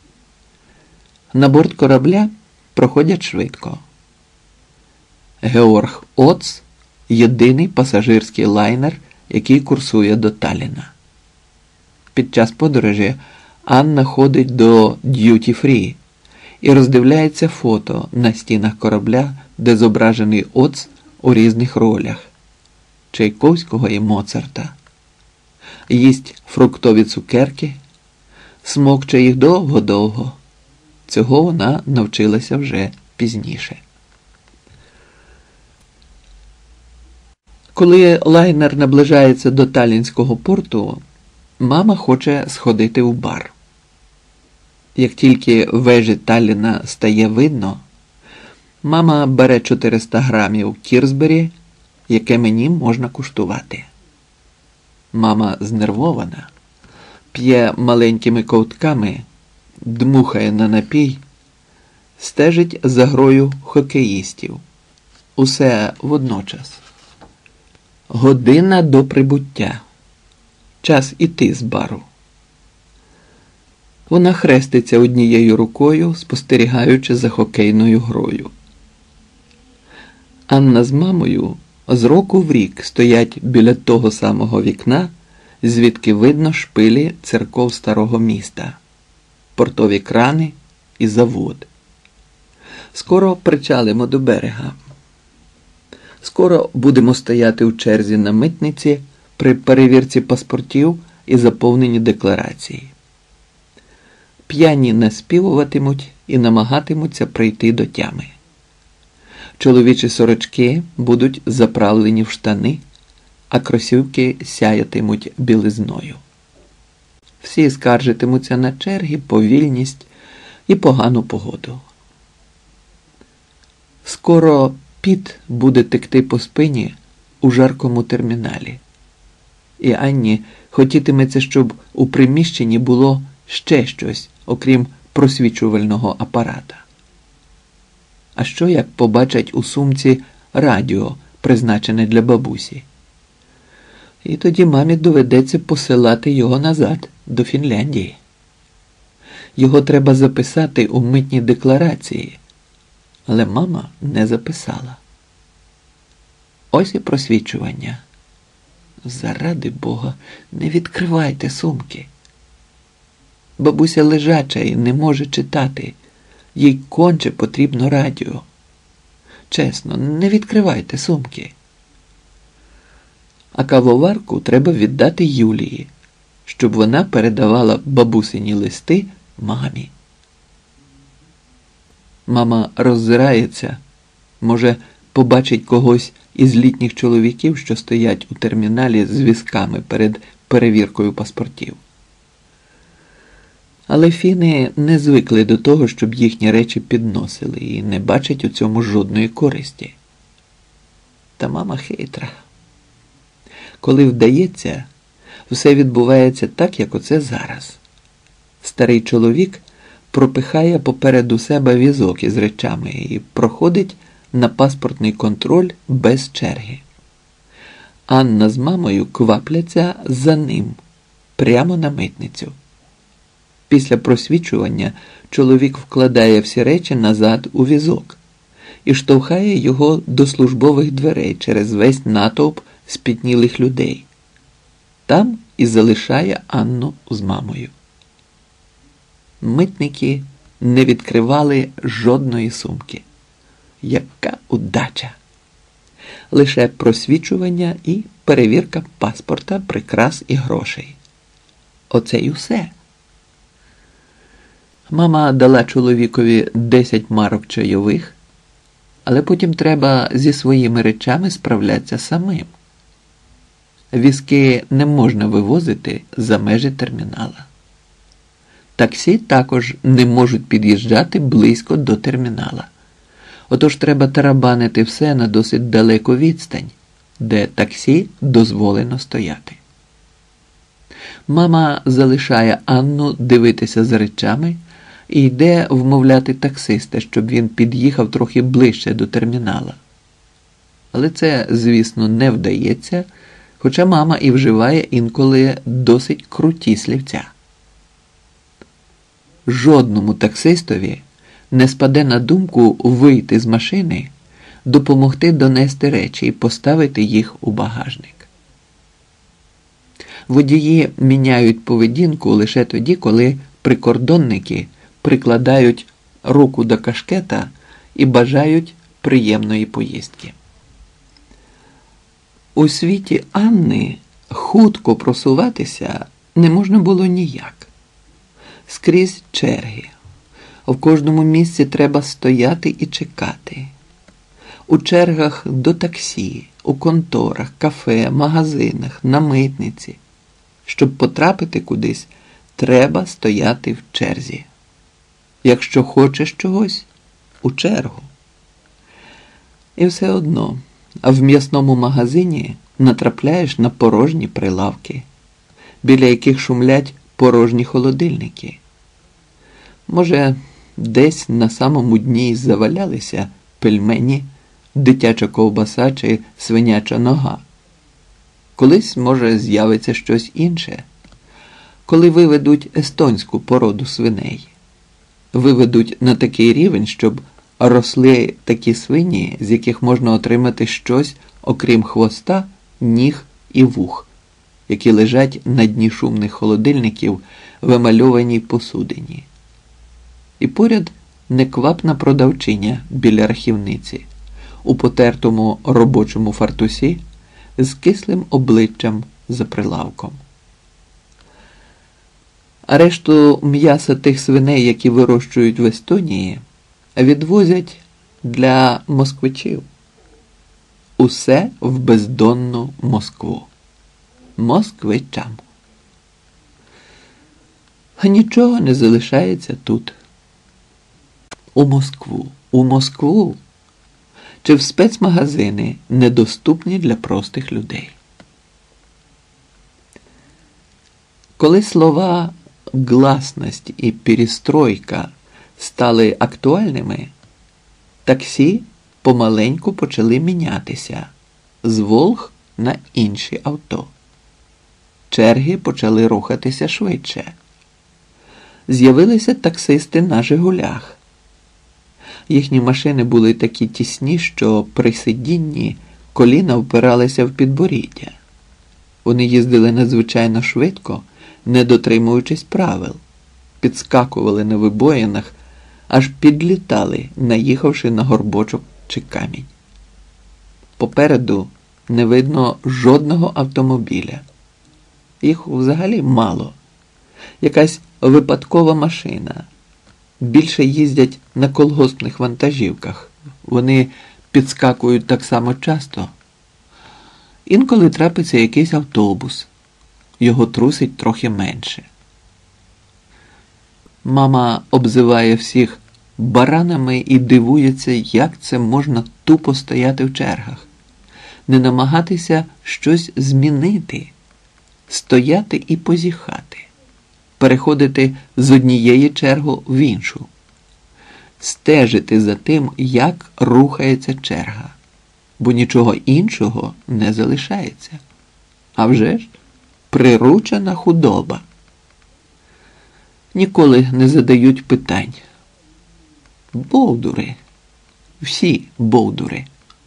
На борт корабля проходять швидко. Георг Оц – єдиний пасажирський лайнер, який курсує до Талліна. Під час подорожі Анна ходить до Duty Free і роздивляється фото на стінах корабля, де зображений Оц у різних ролях – Чайковського і Моцарта. Їсть фруктові цукерки, смокче їх довго-довго. Цього вона навчилася вже пізніше. Коли лайнер наближається до Таллінського порту, мама хоче сходити в бар. Як тільки вежі Талліна стає видно, мама бере чотириста грамів кірсбері, яке мені можна куштувати. Мама знервована, п'є маленькими ковтками, дмухає на напій, стежить за грою хокеїстів. Усе водночас. Година до прибуття. Час іти з бару. Вона хреститься однією рукою, спостерігаючи за хокейною грою. Анна з мамою з року в рік стоять біля того самого вікна, звідки видно шпилі церков старого міста, портові крани і завод. Скоро причалимо до берега. Скоро будемо стояти в черзі на митниці при перевірці паспортів і заповненні декларації. П'яні наспівуватимуть і намагатимуться прийти до тями. Чоловічі сорочки будуть заправлені в штани, а кросівки сяятимуть білизною. Всі скаржитимуться на черги, повільність і погану погоду. Скоро піт буде текти по спині у жаркому терміналі. І Анні хотітиметься, щоб у приміщенні було ще щось, окрім просвічувального апарата. А що, як побачать у сумці радіо, призначене для бабусі? І тоді мамі доведеться посилати його назад, до Фінляндії. Його треба записати у митній декларації, але мама не записала. Ось і просвічування. Заради Бога, не відкривайте сумки. Бабуся лежача і не може читати. Їй конче потрібно радіо. Чесно, не відкривайте сумки. А кавоварку треба віддати Юлії, щоб вона передавала бабусині листи мамі. Мама роззирається, може, побачить когось із літніх чоловіків, що стоять у терміналі з візками перед перевіркою паспортів. Але фіни не звикли до того, щоб їхні речі підносили, і не бачать у цьому жодної користі. Та мама хитра. Коли вдається, все відбувається так, як оце зараз. Старий чоловік пропихає попереду себе візок із речами і проходить на паспортний контроль без черги. Анна з мамою квапляться за ним, прямо на митницю. Після просвічування чоловік вкладає всі речі назад у візок і штовхає його до службових дверей через весь натовп спітнілих людей. Там і залишає Анну з мамою. Митники не відкривали жодної сумки. Яка удача! Лише просвічування і перевірка паспорта, прикрас і грошей. Оце й усе. Мама дала чоловікові десять марок чайових, але потім треба зі своїми речами справлятися самим. Візки не можна вивозити за межі термінала. Таксі також не можуть під'їжджати близько до термінала. Отож треба тарабанити все на досить далеку відстань, де таксі дозволено стояти. Мама залишає Анну дивитися за речами і йде вмовляти таксиста, щоб він під'їхав трохи ближче до термінала. Але це, звісно, не вдається, хоча мама і вживає інколи досить круті слівця. Жодному таксистові не спаде на думку вийти з машини, допомогти донести речі і поставити їх у багажник. Водії міняють поведінку лише тоді, коли прикордонники прикладають руку до кашкета і бажають приємної поїздки. У світі Анни хутко просуватися не можна було ніяк. Скрізь черги. В кожному місці треба стояти і чекати. У чергах до таксі, у конторах, кафе, магазинах, на митниці. Щоб потрапити кудись, треба стояти в черзі. Якщо хочеш чогось – у чергу. І все одно, а в м'ясному магазині натрапляєш на порожні прилавки, біля яких шумлять порожні холодильники. Може, десь на самому дні завалялися пельмені, дитяча ковбаса чи свиняча нога. Колись, може, з'явиться щось інше. Коли виведуть естонську породу свиней. Виведуть на такий рівень, щоб росли такі свині, з яких можна отримати щось, окрім хвоста, ніг і вух, які лежать на дні шумних холодильників в емальованій посудині. І поряд неквапна продавчиня біля рахівниці, у потертому робочому фартусі, з кислим обличчям за прилавком. А решту м'яса тих свиней, які вирощують в Естонії, відвозять для москвичів. Усе в бездонну Москву. Москвичам. А нічого не залишається тут. У Москву. У Москву. Чи в спецмагазини, недоступні для простих людей. Коли слова «гласність» і «перестройка» стали актуальними, таксі помаленьку почали мінятися з «Волг» на інші авто. Черги почали рухатися швидше. З'явилися таксисти на «Жигулях». Їхні машини були такі тісні, що при сидінні коліна впиралися в підборіддя. Вони їздили надзвичайно швидко, не дотримуючись правил, підскакували на вибоїнах, аж підлітали, наїхавши на горбочок чи камінь. Попереду не видно жодного автомобіля. Їх взагалі мало. Якась випадкова машина. Більше їздять на колгоспних вантажівках. Вони підскакують так само часто. Інколи трапиться якийсь автобус. Його трусить трохи менше. Мама обзиває всіх баранами і дивується, як це можна тупо стояти в чергах. Не намагатися щось змінити. Стояти і позіхати. Переходити з однієї черги в іншу. Стежити за тим, як рухається черга. Бо нічого іншого не залишається. А вже ж, приручена худоба. Ніколи не задають питань. Бовдури. Всі бовдури.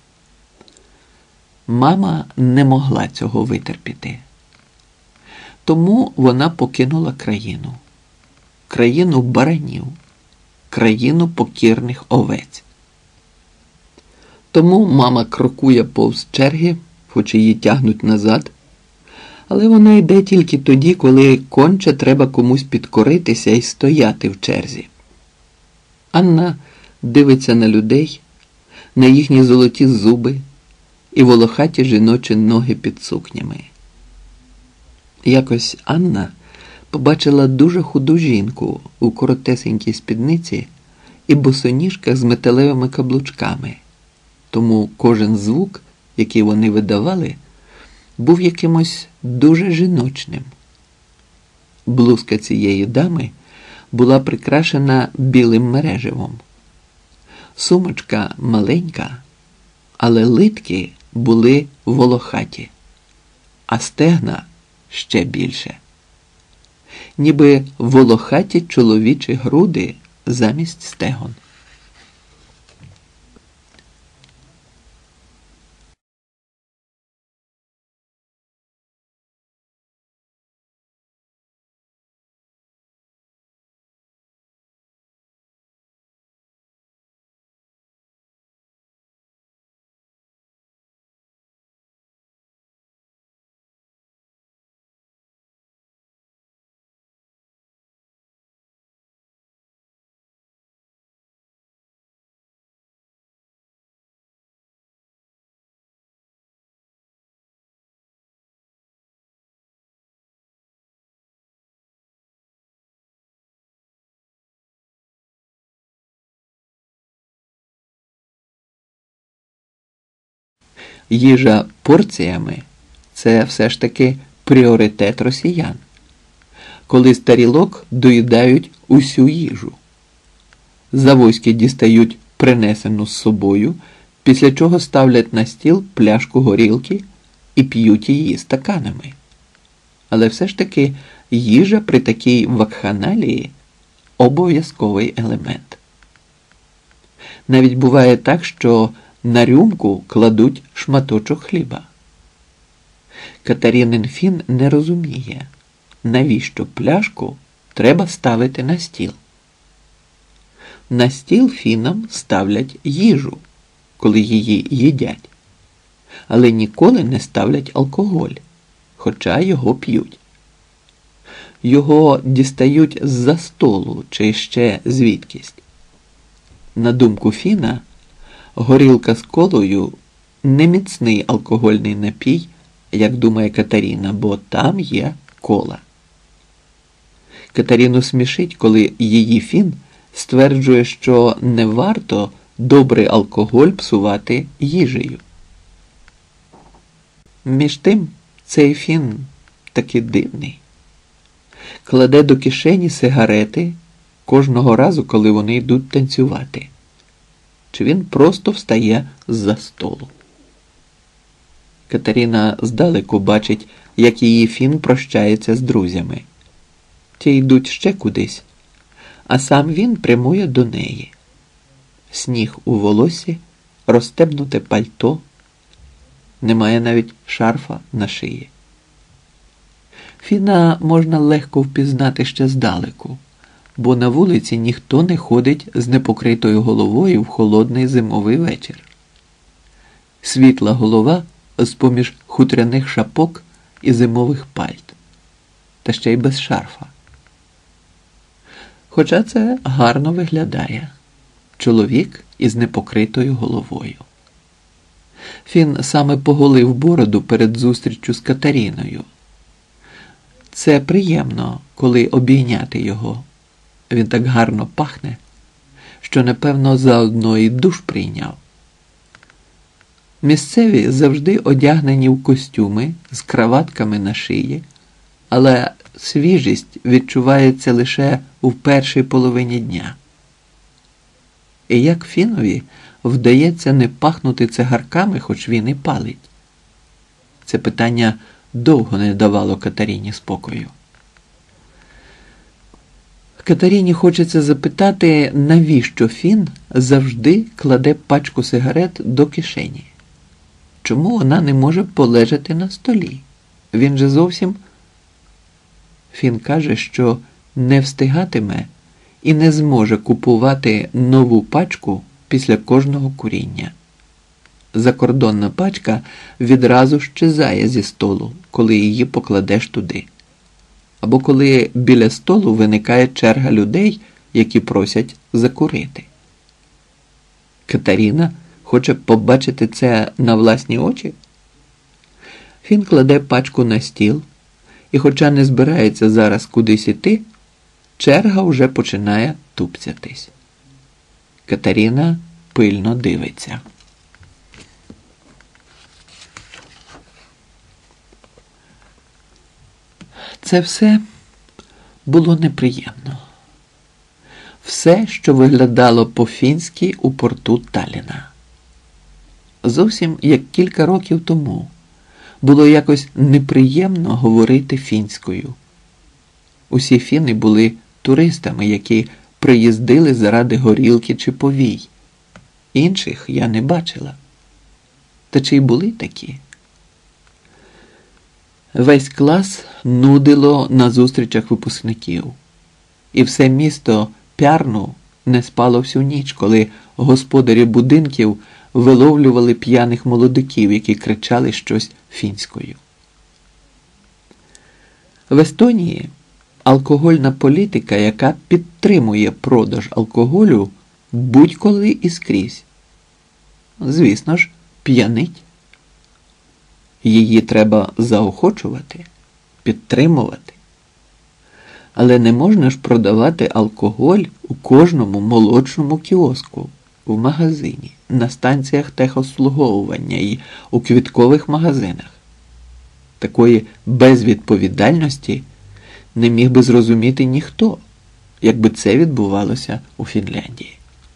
Мама не могла цього витерпіти. Тому вона покинула країну. Країну баранів. Країну покірних овець. Тому мама крокує повз черги, хоч її тягнуть назад, але вона йде тільки тоді, коли конче треба комусь підкоритися і стояти в черзі. Анна дивиться на людей, на їхні золоті зуби і волохаті жіночі ноги під сукнями. Якось Анна побачила дуже худу жінку у коротесенькій спідниці і босоніжках з металевими каблучками. Тому кожен звук, який вони видавали, був якимось дуже жіночним. Блузка цієї дами була прикрашена білим мереживом. Сумочка маленька, але литки були волохаті, а стегна ще більше. Ніби волохаті чоловічі груди замість стегон. їжа порціями – це все ж таки пріоритет росіян, коли з тарілок доїдають усю їжу. Завойські дістають принесену з собою, після чого ставлять на стіл пляшку горілки і п'ють її стаканами. Але все ж таки їжа при такій вакханалії – обов'язковий елемент. Навіть буває так, що на рюмку кладуть шматочок хліба. Катеринин фін не розуміє, навіщо пляшку треба ставити на стіл. На стіл фінам ставлять їжу, коли її їдять, але ніколи не ставлять алкоголь, хоча його п'ють. Його дістають з-за столу чи ще звідкись. На думку фіна, горілка з колою – не міцний алкогольний напій, як думає Катерина, бо там є кола. Катерину смішить, коли її фін стверджує, що не варто добрий алкоголь псувати їжею. Між тим, цей фін таки дивний. Кладе до кишені сигарети кожного разу, коли вони йдуть танцювати. Чи він просто встає з-за столу. Катерина здалеку бачить, як її фін прощається з друзями. Ті йдуть ще кудись, а сам він прямує до неї. Сніг у волосі, розстебнуте пальто, немає навіть шарфа на шиї. Фіна можна легко впізнати ще здалеку, бо на вулиці ніхто не ходить з непокритою головою в холодний зимовий вечір. Світла голова з-поміж хутряних шапок і зимових пальт, та ще й без шарфа. Хоча це гарно виглядає. Чоловік із непокритою головою. Фін саме поголив бороду перед зустріччю з Катериною. Це приємно, коли обійняти його. Він так гарно пахне, що, напевно, заодно і душ прийняв. Місцеві завжди одягнені в костюми з краватками на шиї, але свіжість відчувається лише в першій половині дня. І як фінові вдається не пахнути цигарками, хоч він і палить? Це питання довго не давало Катерині спокою. Катерині хочеться запитати, навіщо фін завжди кладе пачку сигарет до кишені? Чому вона не може полежати на столі? Він же зовсім... Фін каже, що не встигатиме і не зможе купувати нову пачку після кожного куріння. Закордонна пачка відразу щезає зі столу, коли її покладеш туди. Або коли біля столу виникає черга людей, які просять закурити. Катерина хоче побачити це на власні очі? Фін кладе пачку на стіл, і хоча не збирається зараз кудись іти, черга вже починає тупцятись. Катерина пильно дивиться. Це все було неприємно. Все, що виглядало по-фінськи у порту Талліна. Зовсім як кілька років тому було якось неприємно говорити фінською. Усі фіни були туристами, які приїздили заради горілки чи повій. Інших я не бачила. Та чи й були такі? Весь клас нудило на зустрічах випускників. І все місто Пярну не спало всю ніч, коли господарі будинків виловлювали п'яних молодиків, які кричали щось фінською. В Естонії алкогольна політика, яка підтримує продаж алкоголю будь-коли і скрізь. Звісно ж, п'янить. Її треба заохочувати, підтримувати. Але не можна ж продавати алкоголь у кожному молодшому кіоску, в магазині, на станціях техобслуговування і у квіткових магазинах. Такої безвідповідальності не міг би зрозуміти ніхто, якби це відбувалося у Фінляндії.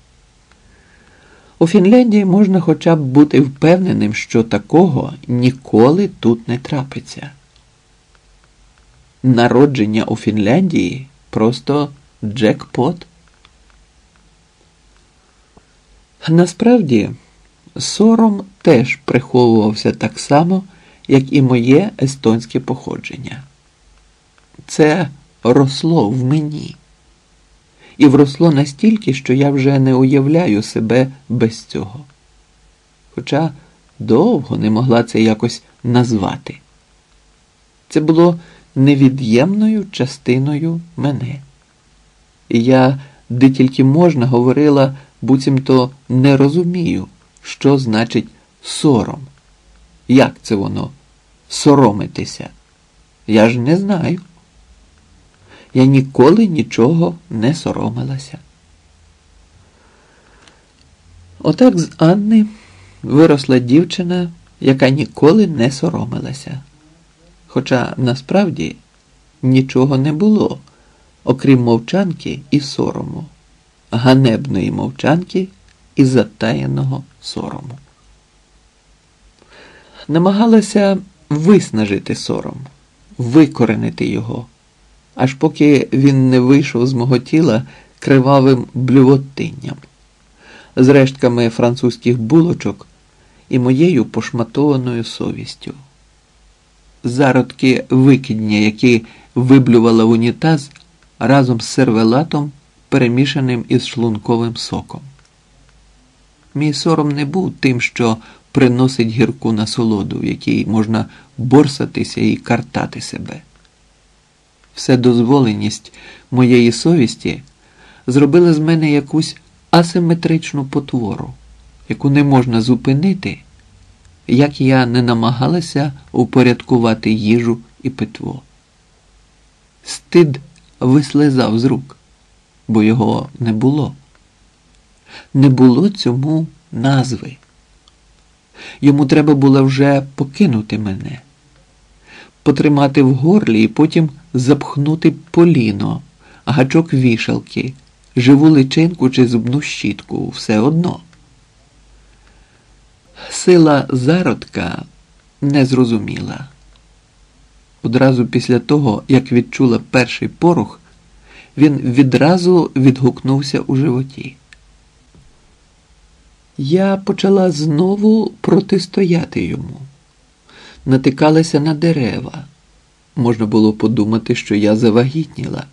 У Фінляндії можна хоча б бути впевненим, що такого ніколи тут не трапиться. Народження у Фінляндії просто джекпот. Насправді, сором теж приховувався так само, як і моє естонське походження. Це росло в мені. І вросло настільки, що я вже не уявляю себе без цього. Хоча довго не могла це якось назвати. Це було невід'ємною частиною мене. І я, де тільки можна, говорила, буцімто не розумію, що значить сором. Як це воно соромитися? Я ж не знаю. Я ніколи нічого не соромилася. Отак з Анни виросла дівчина, яка ніколи не соромилася. Хоча насправді нічого не було, окрім мовчанки і сорому, ганебної мовчанки і затаєного сорому. Намагалася виснажити сором, викоренити його, аж поки він не вийшов з мого тіла кривавим блювотинням, з рештками французьких булочок і моєю пошматованою совістю. Зародки викидня, які виблювала в унітаз разом з сервелатом, перемішаним із шлунковим соком. Мій сором не був тим, що приносить гірку насолоду, в якій можна борсатися і картати себе. Вседозволеність моєї совісті зробила з мене якусь асиметричну потвору, яку не можна зупинити, як я не намагалася упорядкувати їжу і питво. Стид вислизав з рук, бо його не було. Не було цьому назви. Йому треба було вже покинути мене, потримати в горлі і потім запхнути поліно, гачок вішалки, живу личинку чи зубну щітку, все одно. Сила зародка не зрозуміла. Одразу після того, як відчула перший порух, він відразу відгукнувся у животі. Я почала знову протистояти йому. Натикалася на дерева. Можна було подумати, що я завагітніла.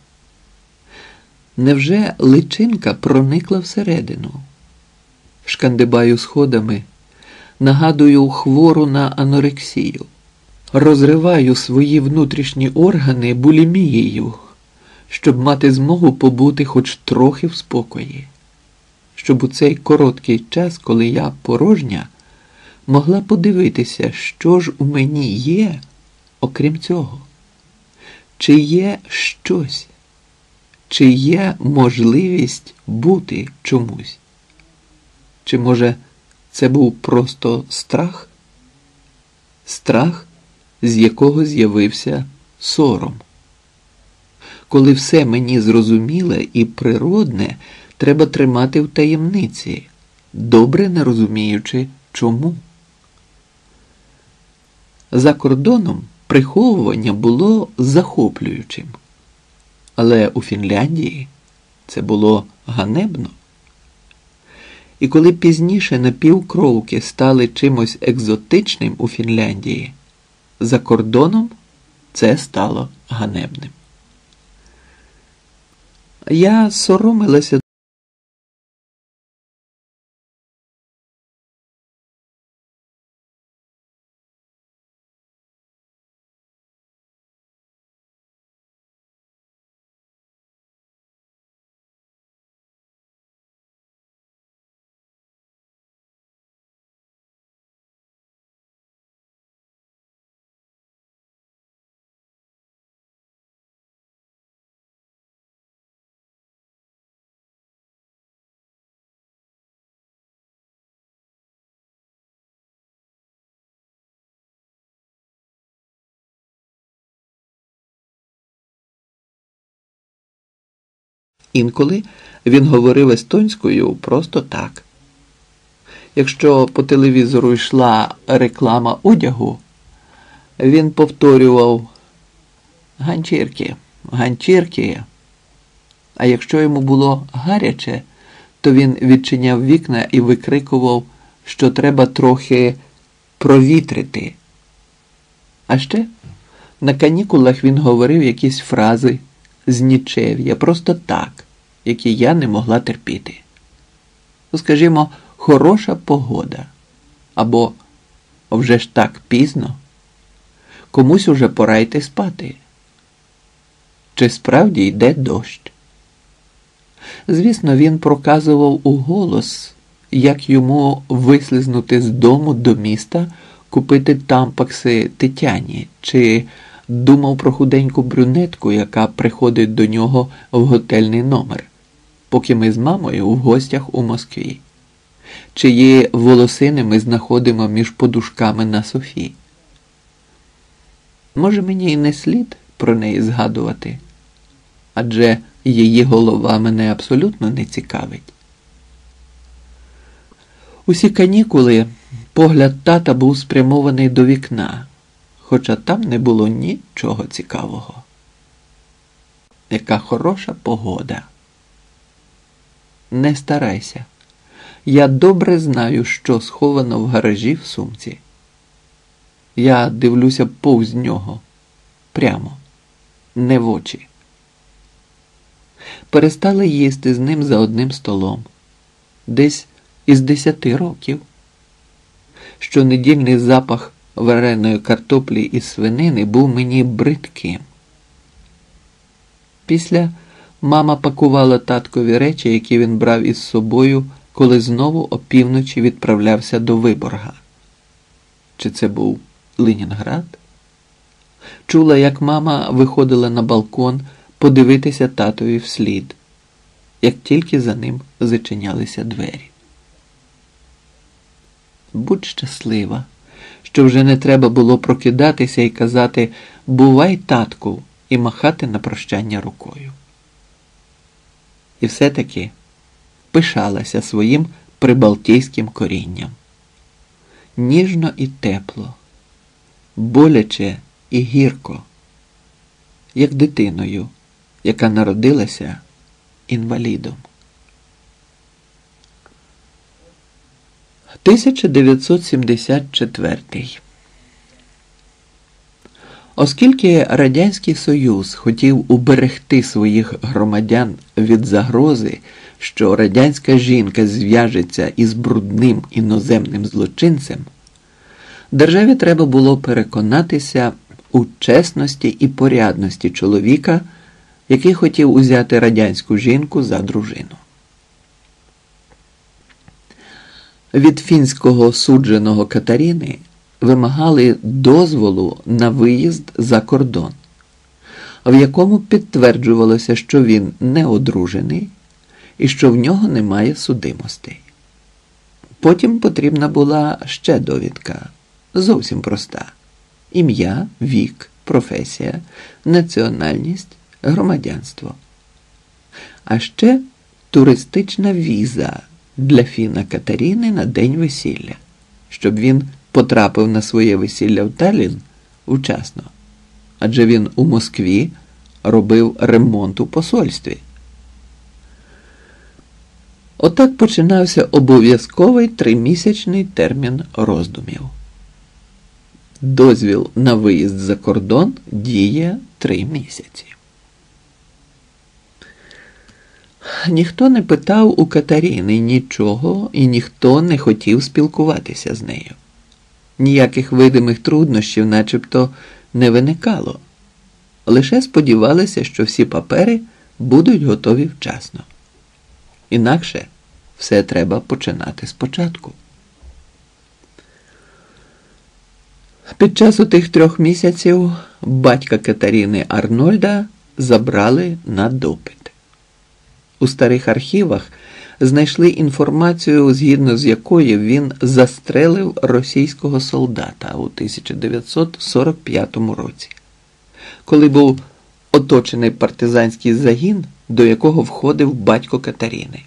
Невже личинка проникла всередину? Шкандибаю сходами, нагадую хвору на анорексію. Розриваю свої внутрішні органи булімією, щоб мати змогу побути хоч трохи в спокої. Щоб у цей короткий час, коли я порожня, могла подивитися, що ж у мені є, окрім цього. Чи є щось? Чи є можливість бути чомусь? Чи, може, це був просто страх? Страх, з якого з'явився сором. Коли все мені зрозуміле і природне, треба тримати в таємниці, добре не розуміючи чому. За кордоном приховування було захоплюючим. Але у Фінляндії це було ганебно. І коли пізніше напівкровки стали чимось екзотичним у Фінляндії, за кордоном це стало ганебним. Я соромилася Інколи він говорив естонською просто так. Якщо по телевізору йшла реклама одягу, він повторював «ганчірки, ганчірки». А якщо йому було гаряче, то він відчиняв вікна і викрикував, що треба трохи провітрити. А ще на канікулах він говорив якісь фрази з нічев'я, просто так, які я не могла терпіти. Скажімо, хороша погода, або вже ж так пізно, комусь уже пора йти спати. Чи справді йде дощ? Звісно, він проказував у голос, як йому вислизнути з дому до міста, купити тампакси Тетяні, чи думав про худеньку брюнетку, яка приходить до нього в готельний номер, поки ми з мамою в гостях у Москві, чиї волосини ми знаходимо між подушками на софі. Може, мені і не слід про неї згадувати, адже її голова мене абсолютно не цікавить. Усі канікули погляд тата був спрямований до вікна, хоча там не було нічого цікавого. Яка хороша погода. Не старайся. Я добре знаю, що сховано в гаражі в сумці. Я дивлюся повз нього. Прямо. Не в очі. Перестали їсти з ним за одним столом. Десь із десяти років. Щонедільний запах вареної картоплі і свинини був мені бридким. Після мама пакувала таткові речі, які він брав із собою, коли знову опівночі відправлявся до Виборга. Чи це був Ленінград? Чула, як мама виходила на балкон подивитися татові вслід, як тільки за ним зачинялися двері. Будь щаслива, що вже не треба було прокидатися і казати «бувай, татку» і махати на прощання рукою. І все-таки пишалася своїм прибалтійським корінням. Ніжно і тепло, боляче і гірко, як дитиною, яка народилася інвалідом. тисяча дев'ятсот сімдесят четвертий. Оскільки Радянський Союз хотів уберегти своїх громадян від загрози, що радянська жінка зв'яжеться із брудним іноземним злочинцем, державі треба було переконатися у чесності і порядності чоловіка, який хотів узяти радянську жінку за дружину. Від фінського судженого Катерини вимагали дозволу на виїзд за кордон, в якому підтверджувалося, що він не одружений і що в нього немає судимостей. Потім потрібна була ще довідка, зовсім проста: ім'я, вік, професія, національність, громадянство. А ще туристична віза для фіна Катерини на день весілля, щоб він потрапив на своє весілля в Таллін вчасно, адже він у Москві робив ремонт у посольстві. Отак починався обов'язковий тримісячний термін роздумів. Дозвіл на виїзд за кордон діє три місяці. Ніхто не питав у Катерини нічого і ніхто не хотів спілкуватися з нею. Ніяких видимих труднощів начебто не виникало. Лише сподівалися, що всі папери будуть готові вчасно. Інакше все треба починати спочатку. Під час отих трьох місяців батька Катерини Арнольда забрали на допит. У старих архівах знайшли інформацію, згідно з якою він застрелив російського солдата у тисяча дев'ятсот сорок п'ятому році, коли був оточений партизанський загін до якого входив батько Катерини.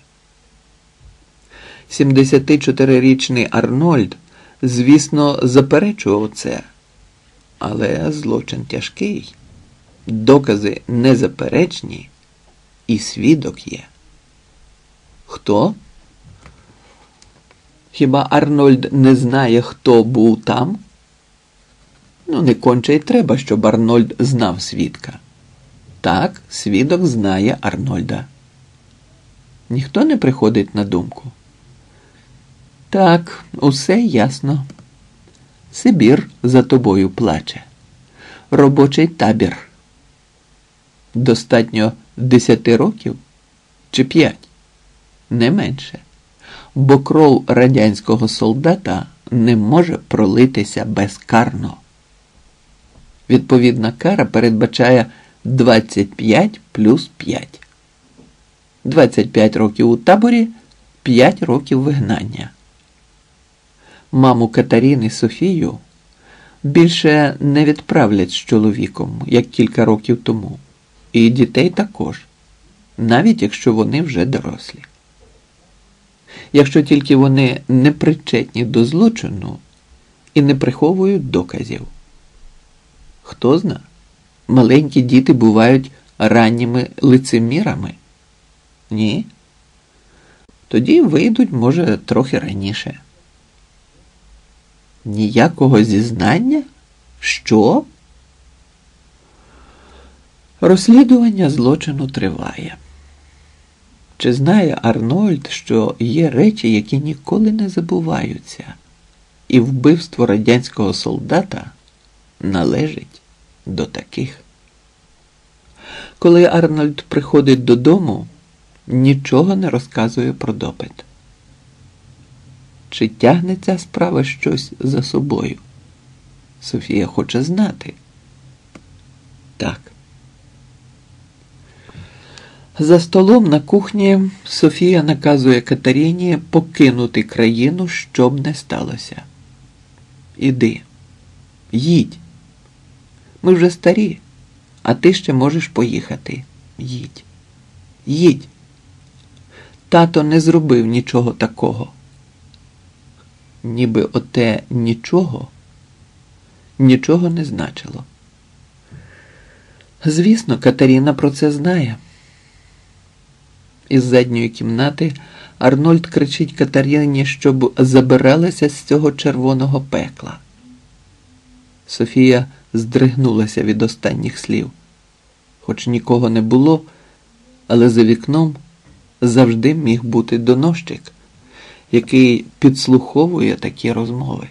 сімдесятичотирирічний Арнольд, звісно, заперечував це, але злочин тяжкий, докази незаперечні і свідок є. Хто? Хіба Арнольд не знає, хто був там? Ну, не конче й треба, щоб Арнольд знав свідка. Так, свідок знає Арнольда. Ніхто не приходить на думку? Так, усе ясно. Сибір за тобою плаче. Робочий табір. Достатньо десяти років? Чи п'ять? Не менше. Бо кров радянського солдата не може пролитися безкарно. Відповідна кара передбачає двадцять п'ять плюс п'ять. двадцять п'ять років у таборі, п'ять років вигнання. Маму Катерини Софію більше не відправлять з чоловіком, як кілька років тому. І дітей також, навіть якщо вони вже дорослі. Якщо тільки вони не причетні до злочину і не приховують доказів. Хто зна, маленькі діти бувають ранніми лицемірами? Ні? Тоді вийдуть, може, трохи раніше. Ніякого зізнання? Що? Розслідування злочину триває. Чи знає Арнольд, що є речі, які ніколи не забуваються, і вбивство радянського солдата належить до таких? Коли Арнольд приходить додому, нічого не розказує про допит. Чи тягне ця справа щось за собою? Софія хоче знати. Так. За столом на кухні Софія наказує Катерині покинути країну, що б не сталося. Іди. Їдь. Ми вже старі, а ти ще можеш поїхати. Їдь. Їдь. Тато не зробив нічого такого. Ніби оте нічого нічого не значило. Звісно, Катерина про це знає. Із задньої кімнати Арнольд кричить Катерині, щоб забиралася з цього червоного пекла. Софія здригнулася від останніх слів. Хоч нікого не було, але за вікном завжди міг бути доносчик, який підслуховує такі розмови.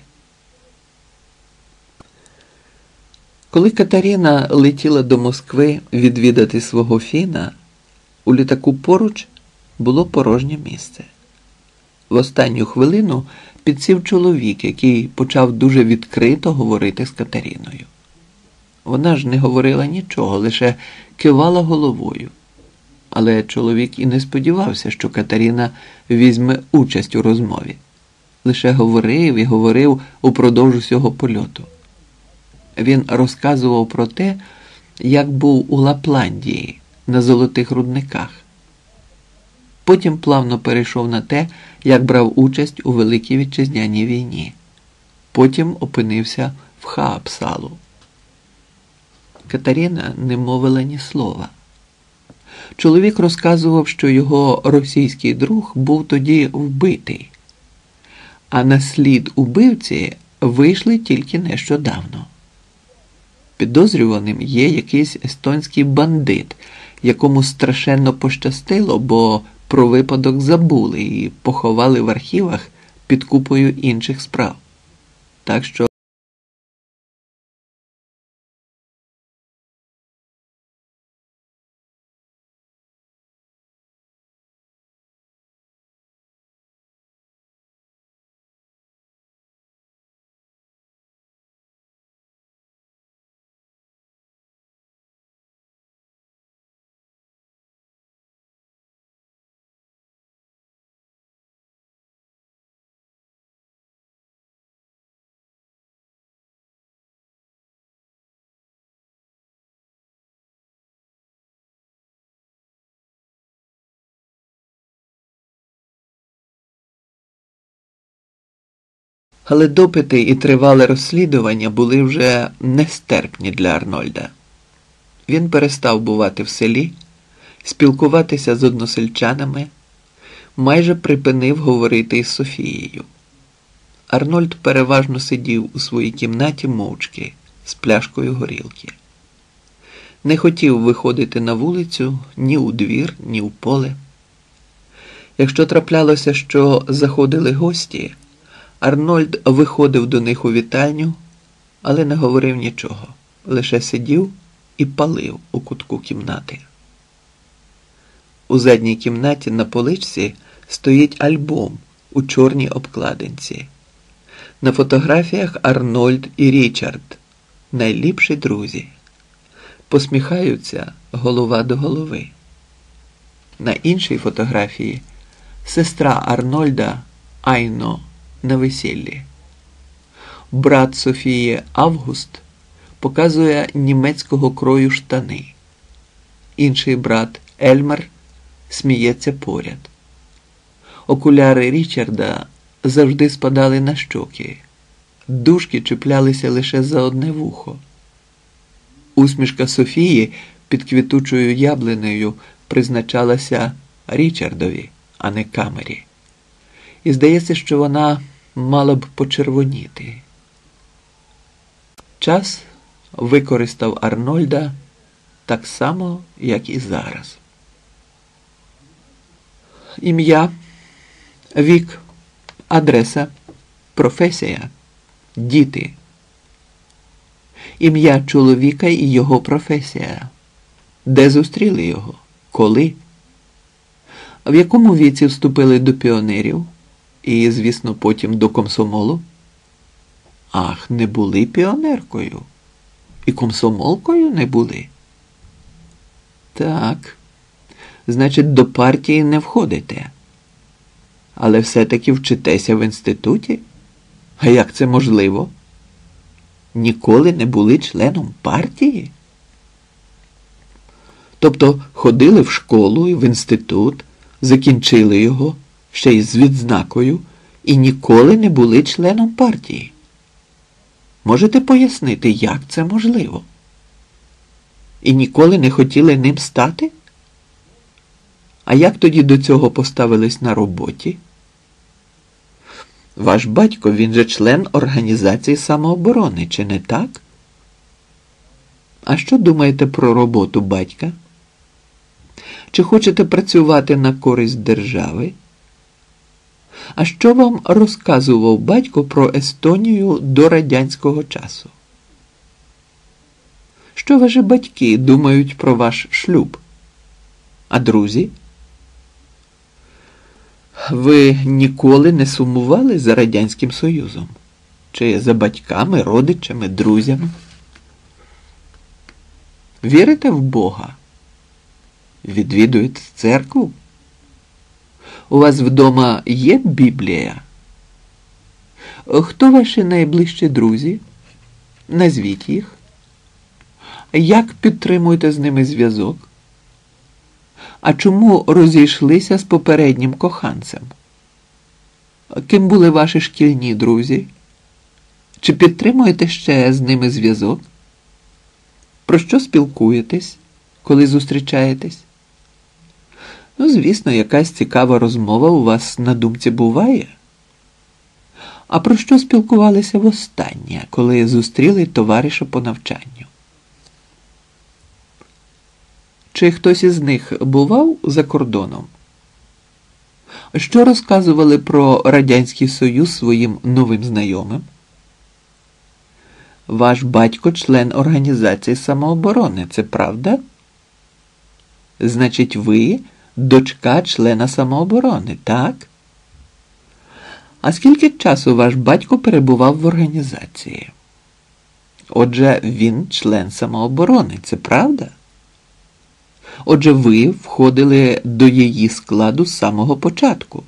Коли Катерина летіла до Москви відвідати свого Фіна, у літаку поруч було порожнє місце. В останню хвилину підсів чоловік, який почав дуже відкрито говорити з Катериною. Вона ж не говорила нічого, лише кивала головою. Але чоловік і не сподівався, що Катерина візьме участь у розмові. Лише говорив і говорив упродовж усього польоту. Він розказував про те, як був у Лапландії, на золотих рудниках. Потім плавно перейшов на те, як брав участь у Великій Вітчизняній війні. Потім опинився в Хаапсалу. Катерина не мовила ні слова. Чоловік розказував, що його російський друг був тоді вбитий, а на слід убивці вийшли тільки нещодавно. Підозрюваним є якийсь естонський бандит, якому страшенно пощастило, бо про випадок забули і поховали в архівах під купою інших справ. Так що Але допити і тривале розслідування були вже нестерпні для Арнольда. Він перестав бувати в селі, спілкуватися з односельчанами, майже припинив говорити із Софією. Арнольд переважно сидів у своїй кімнаті мовчки з пляшкою горілки. Не хотів виходити на вулицю ні у двір, ні в поле. Якщо траплялося, що заходили гості, Арнольд виходив до них у вітальню, але не говорив нічого, лише сидів і палив у кутку кімнати. У задній кімнаті на поличці стоїть альбом у чорній обкладинці. На фотографіях Арнольд і Річард, найліпші друзі. Посміхаються голова до голови. На іншій фотографії сестра Арнольда Айно на весіллі. Брат Софії Август показує німецького крою штани. Інший брат Ельмар сміється поряд. Окуляри Річарда завжди спадали на щоки. Дужки чіплялися лише за одне вухо. Усмішка Софії під квітучою яблунею призначалася Річардові, а не камері. І здається, що вона мала б почервоніти. Час використав Арнольда так само, як і зараз. Ім'я, вік, адреса, професія, діти. Ім'я чоловіка і його професія. Де зустріли його? Коли? В якому віці вступили до піонерів? І, звісно, потім до комсомолу? Ах, не були піонеркою. І комсомолкою не були. Так, значить, до партії не входите. Але все-таки вчитеся в інституті? А як це можливо? Ніколи не були членом партії? Тобто ходили в школу і в інститут, закінчили його, ще й з відзнакою, і ніколи не були членом партії. Можете пояснити, як це можливо? І ніколи не хотіли ним стати? А як тоді до цього поставились на роботі? Ваш батько, він же член організації самооборони, чи не так? А що думаєте про роботу батька? Чи хочете працювати на користь держави? А що вам розказував батько про Естонію до радянського часу? Що ваші батьки думають про ваш шлюб? А друзі? Ви ніколи не сумували за Радянським Союзом? Чи за батьками, родичами, друзями? Вірите в Бога? Відвідуєте церкву? У вас вдома є Біблія? Хто ваші найближчі друзі? Назвіть їх. Як підтримуєте з ними зв'язок? А чому розійшлися з попереднім коханцем? Ким були ваші шкільні друзі? Чи підтримуєте ще з ними зв'язок? Про що спілкуєтесь, коли зустрічаєтесь? Ну, звісно, якась цікава розмова у вас на думці буває. А про що спілкувалися востаннє, коли зустріли товариша по навчанню? Чи хтось із них бував за кордоном? Що розказували про Радянський Союз своїм новим знайомим? Ваш батько член організації самооборони, це правда? Значить, ви дочка члена самооборони, так? А скільки часу ваш батько перебував в організації? Отже, він член самооборони, це правда? Отже, ви входили до її складу з самого початку.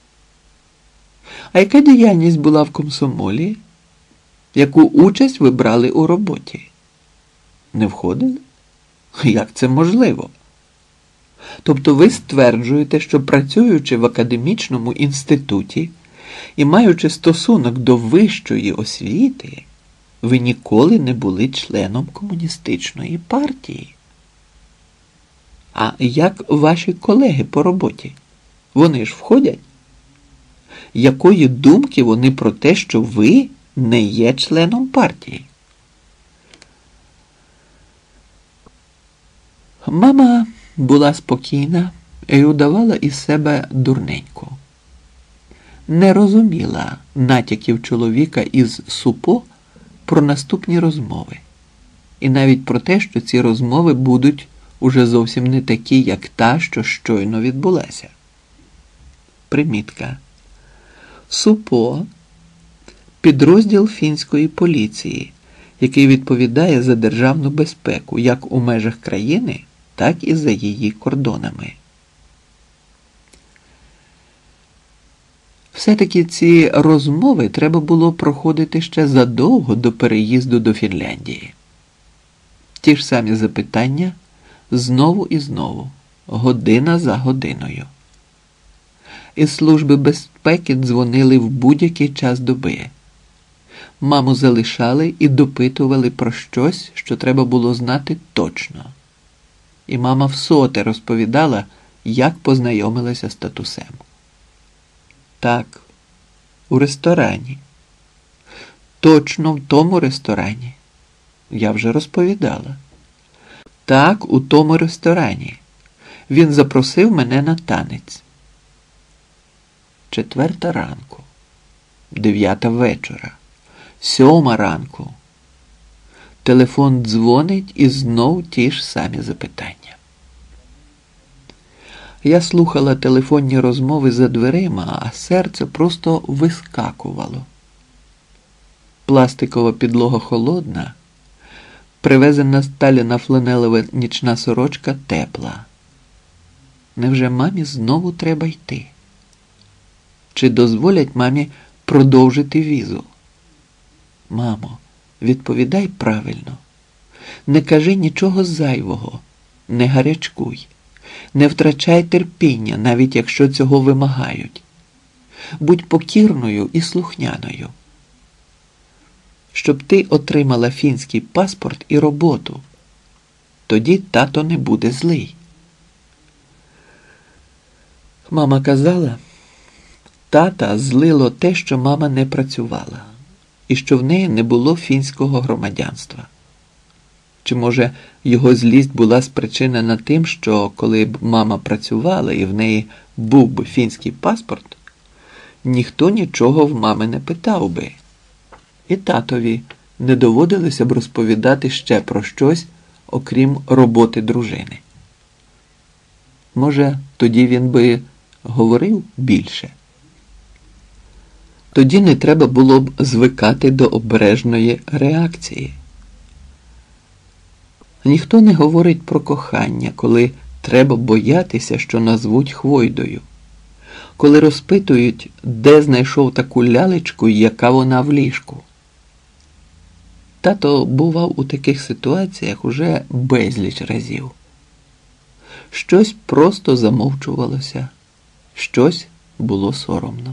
А яка діяльність була в комсомолі? Яку участь ви брали у роботі? Не входили? Як це можливо? Тобто ви стверджуєте, що працюючи в академічному інституті, І маючи стосунок до вищої освіти, ви ніколи не були членом комуністичної партії. А як ваші колеги по роботі? Вони ж входять? Якої думки вони про те, що ви не є членом партії? Мама була спокійна і удавала із себе дурненьку. Не розуміла натяків чоловіка із СУПО про наступні розмови. І навіть про те, що ці розмови будуть уже зовсім не такі, як та, що щойно відбулася. Примітка. СУПО – підрозділ фінської поліції, який відповідає за державну безпеку як у межах країни, так і за її кордонами. Все-таки ці розмови треба було проходити ще задовго до переїзду до Фінляндії. Ті ж самі запитання знову і знову, година за годиною. Із служби безпеки дзвонили в будь-який час доби. Маму залишали і допитували про щось, що треба було знати точно. І мама всоте розповідала, як познайомилася з татусем. Так, у ресторані. Точно в тому ресторані. Я вже розповідала. Так, у тому ресторані. Він запросив мене на танець. Четверта ранку. Дев'ята вечора. Сьома ранку. Телефон дзвонить і знов ті ж самі запитання. Я слухала телефонні розмови за дверима, а серце просто вискакувало. Пластикова підлога холодна, привезена з Талліна фланелева нічна сорочка тепла. Невже мамі знову треба йти? Чи дозволять мамі продовжити візу? Мамо, відповідай правильно. Не кажи нічого зайвого, не гарячкуй. Не втрачай терпіння, навіть якщо цього вимагають. Будь покірною і слухняною. Щоб ти отримала фінський паспорт і роботу. Тоді тато не буде злий. Мама казала, тата злило те, що мама не працювала, і що в неї не було фінського громадянства. Чи, може, його злість була спричинена тим, що коли б мама працювала і в неї був би фінський паспорт, ніхто нічого в мами не питав би. І татові не доводилося б розповідати ще про щось, окрім роботи дружини. Може, тоді він би говорив більше? Тоді не треба було б звикати до обережної реакції. Ніхто не говорить про кохання, коли треба боятися, що назвуть хвойдою. Коли розпитують, де знайшов таку лялечку і яка вона в ліжку. Тато бував у таких ситуаціях уже безліч разів. Щось просто замовчувалося, щось було соромно.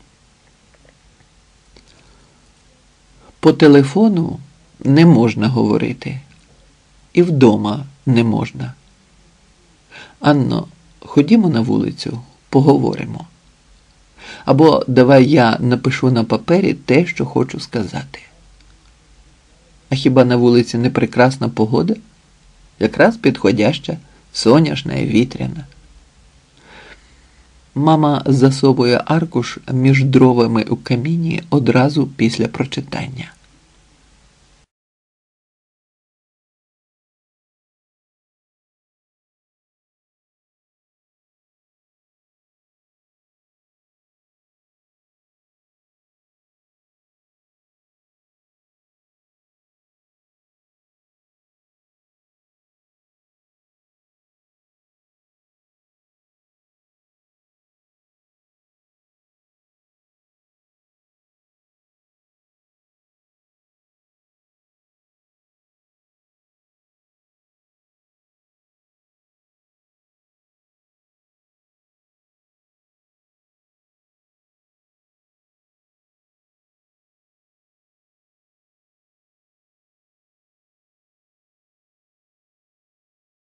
По телефону не можна говорити. І вдома не можна. Анно, ходімо на вулицю, поговоримо. Або давай я напишу на папері те, що хочу сказати. А хіба на вулиці не прекрасна погода? Якраз підходяща, соняшна і вітряна. Мама засовує аркуш між дровами у каміні одразу після прочитання.